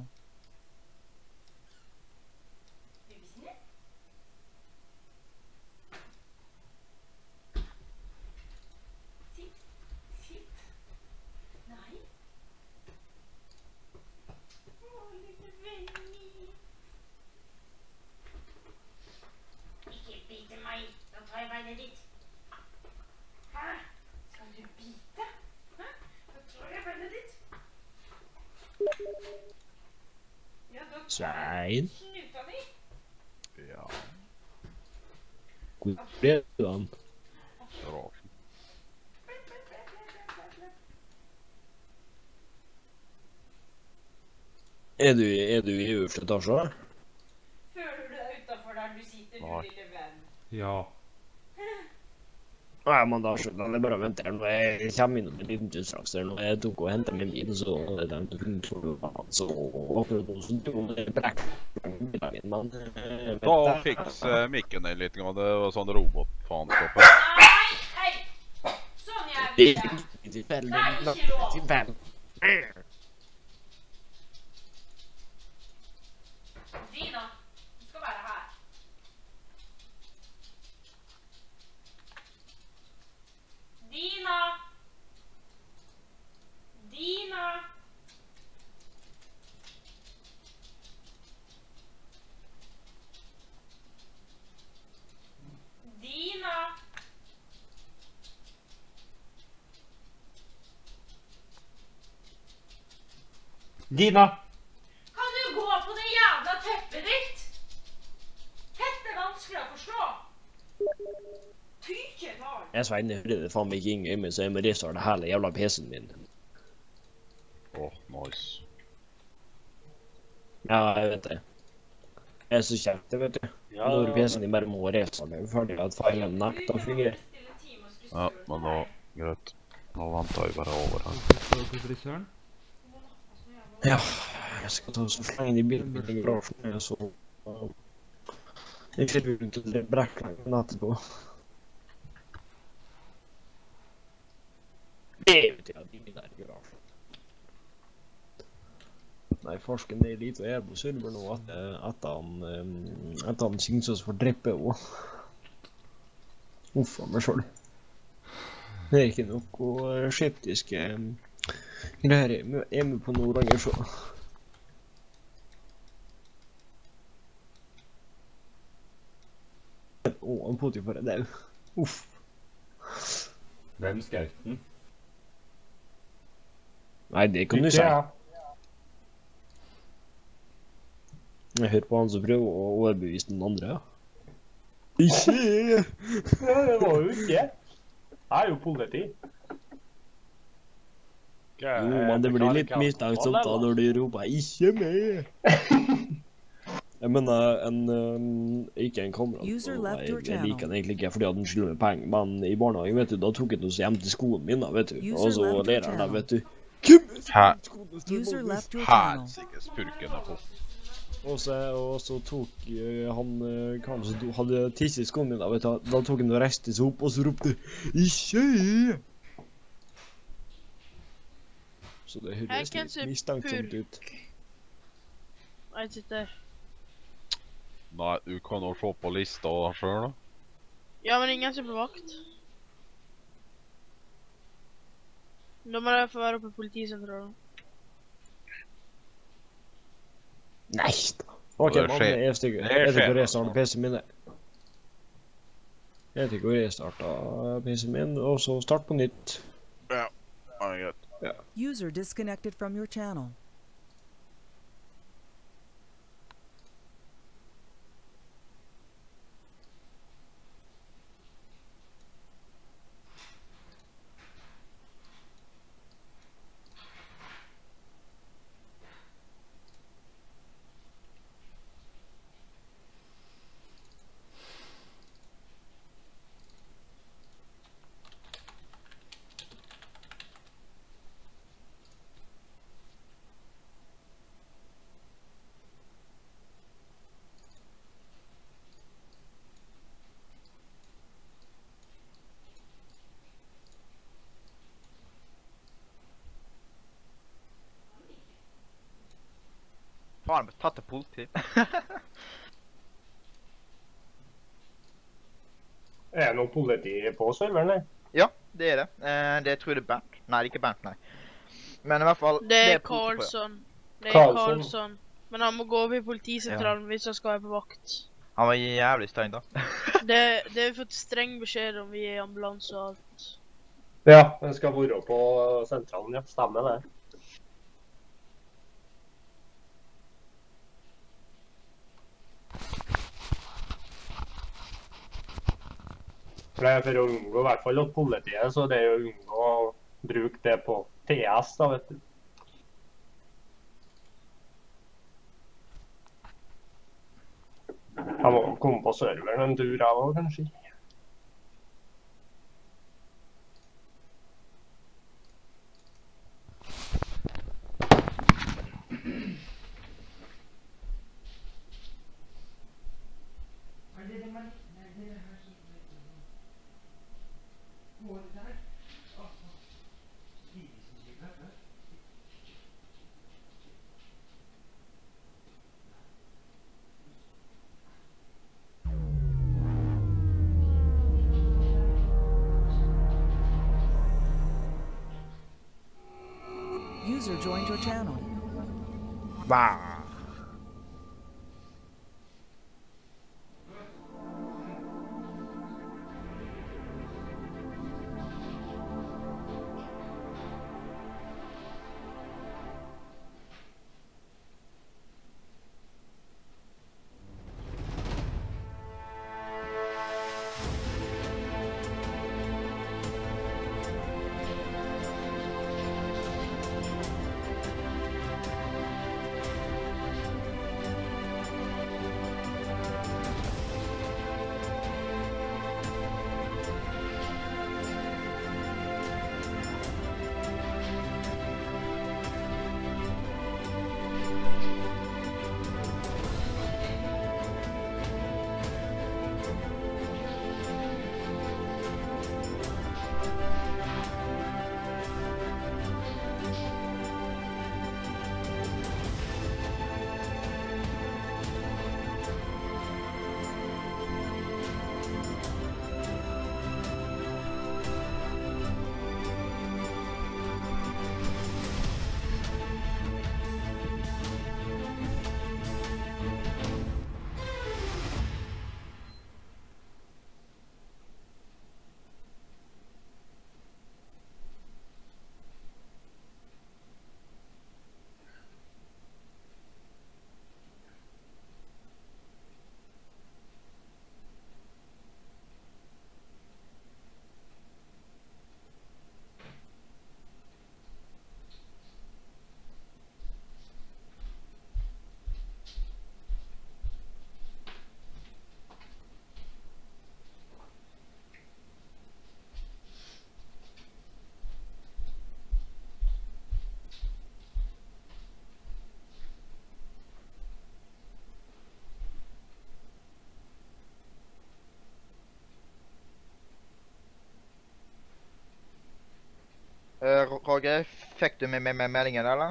Svein? Snuta di? Ja, Hvor er du han? garasjen. Er du i øverste etasje? Føler du deg utenfor der du sitter, du Nei. lille venn? Ja. Nei, men da skjønner jeg bare venter her. Når jeg kommer inn om en liten tid straks her, når jeg tok og hentet min bil, så hadde jeg tenkt å finne for noe, så akkurat nå så dro det brekk bilen min, men... Da fiks mikken ned litt, grann. Det var sånn robotfaenskap her. Nei, hei! Sånn jeg Det vil er det. ikke tilfeldig. Nei, ikke lov. Tilfeldig. Dina, du skal være her. Dina! Dina! Dina! Dina! Kan du gå på det jævla teppet ditt? Dette er vanskelig å forstå. Tyketall. Jeg Svein, jeg hører det faen meg ikke ingen øyne, så jeg må restarte hele jævla PC-en min. Nice. Ja, jeg vet det. Jeg er så kjent, det vet du. Ja. Når PC-en din bare må restarte, fordi at feilen nekter å fungere. Ja, men da, greit. Nå venter jeg bare over her. Skal du på frisøren? Ja, jeg skal ta og slenge inn i bilen min i garasjen, så... Jeg ser rundt til det brekkleggen etterpå. Det er jo til at de der i garasjen. Nei, farsken er litt og jævlig sørger nå at han synes oss for dreppe også. Uff av meg selv. Det er ikke noe skeptiske greier jeg er med på noe lenger så. Han på til for en dag. Uff. Hvem skjøt den? Nei, det kan du si. Jeg hører på han som prøver å overbevise den andre. Ikke! Det var jo ikke. Jeg er jo politi. Jo, men det blir litt mistenksomt da når du roper 'ikke med'. Jeg mener, ikke en kamerat, jeg liker han egentlig ikke fordi han skylder meg penger, men i barnehagen, vet du, da tok han oss hjem til skolen min da, vet du, og så læreren da, vet du. Helsike spurken er på. Og så tok han, kanskje hadde tisset i skolen min da, vet du, da tok han og reiste seg opp, og så ropte 'ikke'. Så det høres litt mistenksomt ut. Jeg sitter. Nei, du kan jo se på lista selv da. Ja, men ingen som er på vakt. Da må jeg få være oppe i politisentralen. Nei da. Ok, man, jeg stykker. Jeg tenker å restarte PC-en min. Jeg tenker å restarte PC-en min, og så starte på nytt. Ja, det er greit. User disconnected from your channel. Faen, jeg ble tatt til politi. Er det noe politi på serveren, nei? Ja, det er det. Det tror jeg det er Bernt. Nei, det er ikke Bernt, nei. Men i hvert fall... Det er Karlsson. Det er Karlsson. Men han må gå opp i politisentralen hvis han skal være på vakt. Han var jævlig streng da. Det har vi fått streng beskjed om vi er i ambulans og alt. Ja, den skal være på sentralen, ja. Stemmer det. For det er for å unngå I hvert fall at politiet, så det er å unngå å bruke det på TS da, vet du. Jeg må komme på serveren en tur av også, kanskje. User joined your channel. Bah. Roger, fikk du med meldingen, eller?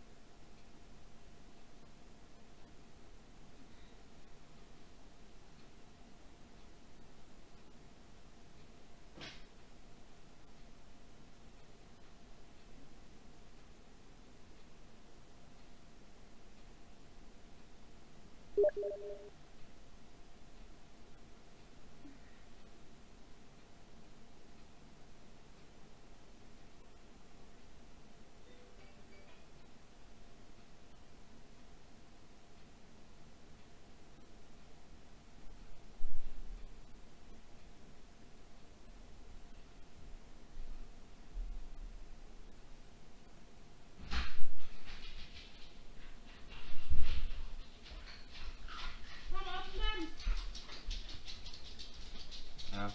Ja.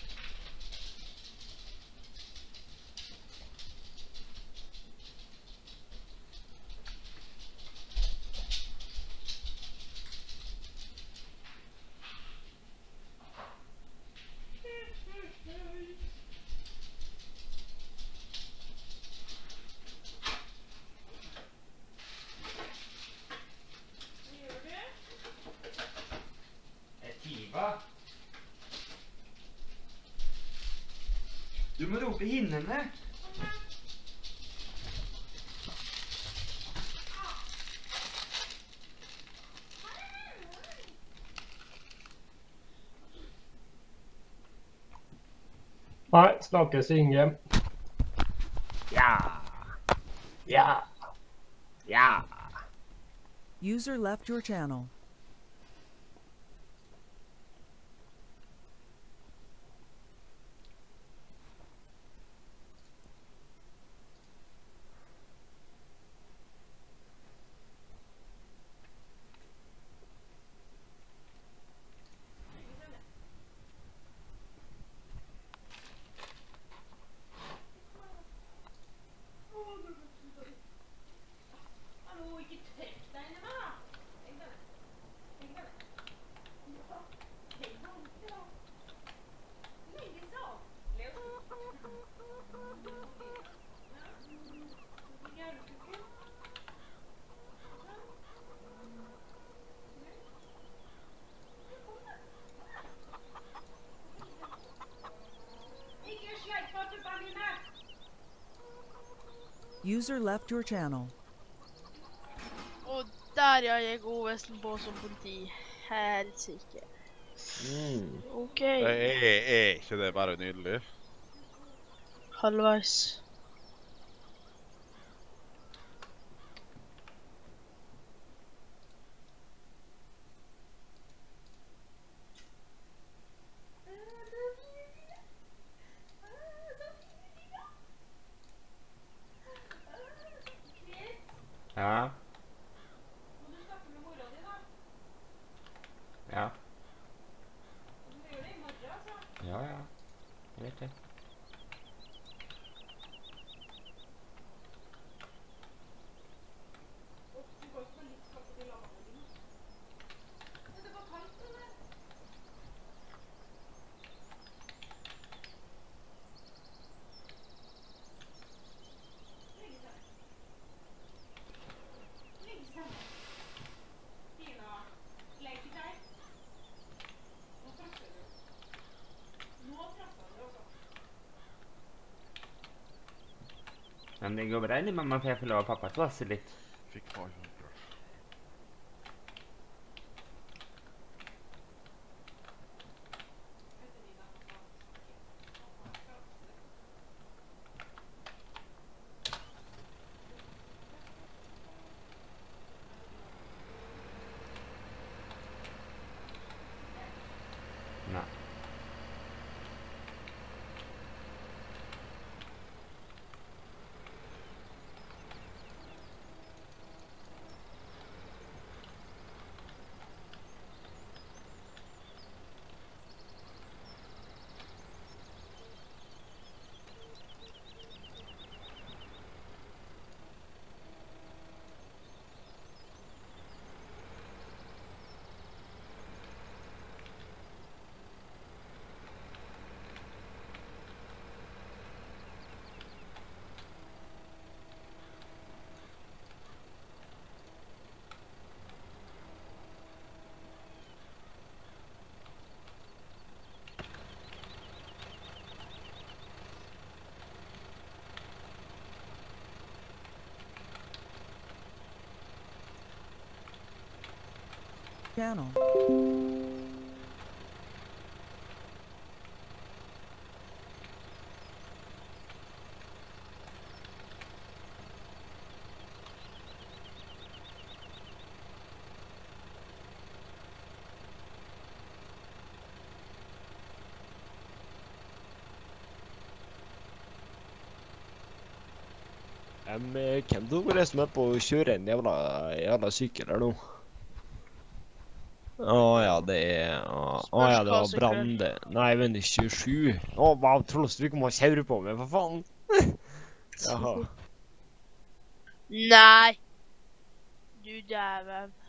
Du må rope hinnene. Nei, snakkes Inge. Ja. Ja. Ja. User left your channel. User left your channel. Og der ja, jeg går vesten på som politi. Helsike. Ok. Er ikke det bare nydelig? Halvveis. Ja. Ja. Ja, ja. Jeg vet det. Men det går bra, eller mamma, for jeg får lov av pappa til å vasse litt. Fikk far jo gjort. Nei. Channel. Hvem du går resten med på å kjøre en jævla sykkel her nå? Ja, det er... ja, det var Brande. Nei, vent, 27. Hva Trollsvik må kjøre på med, for faen? Jaha. Nei. Du dæven.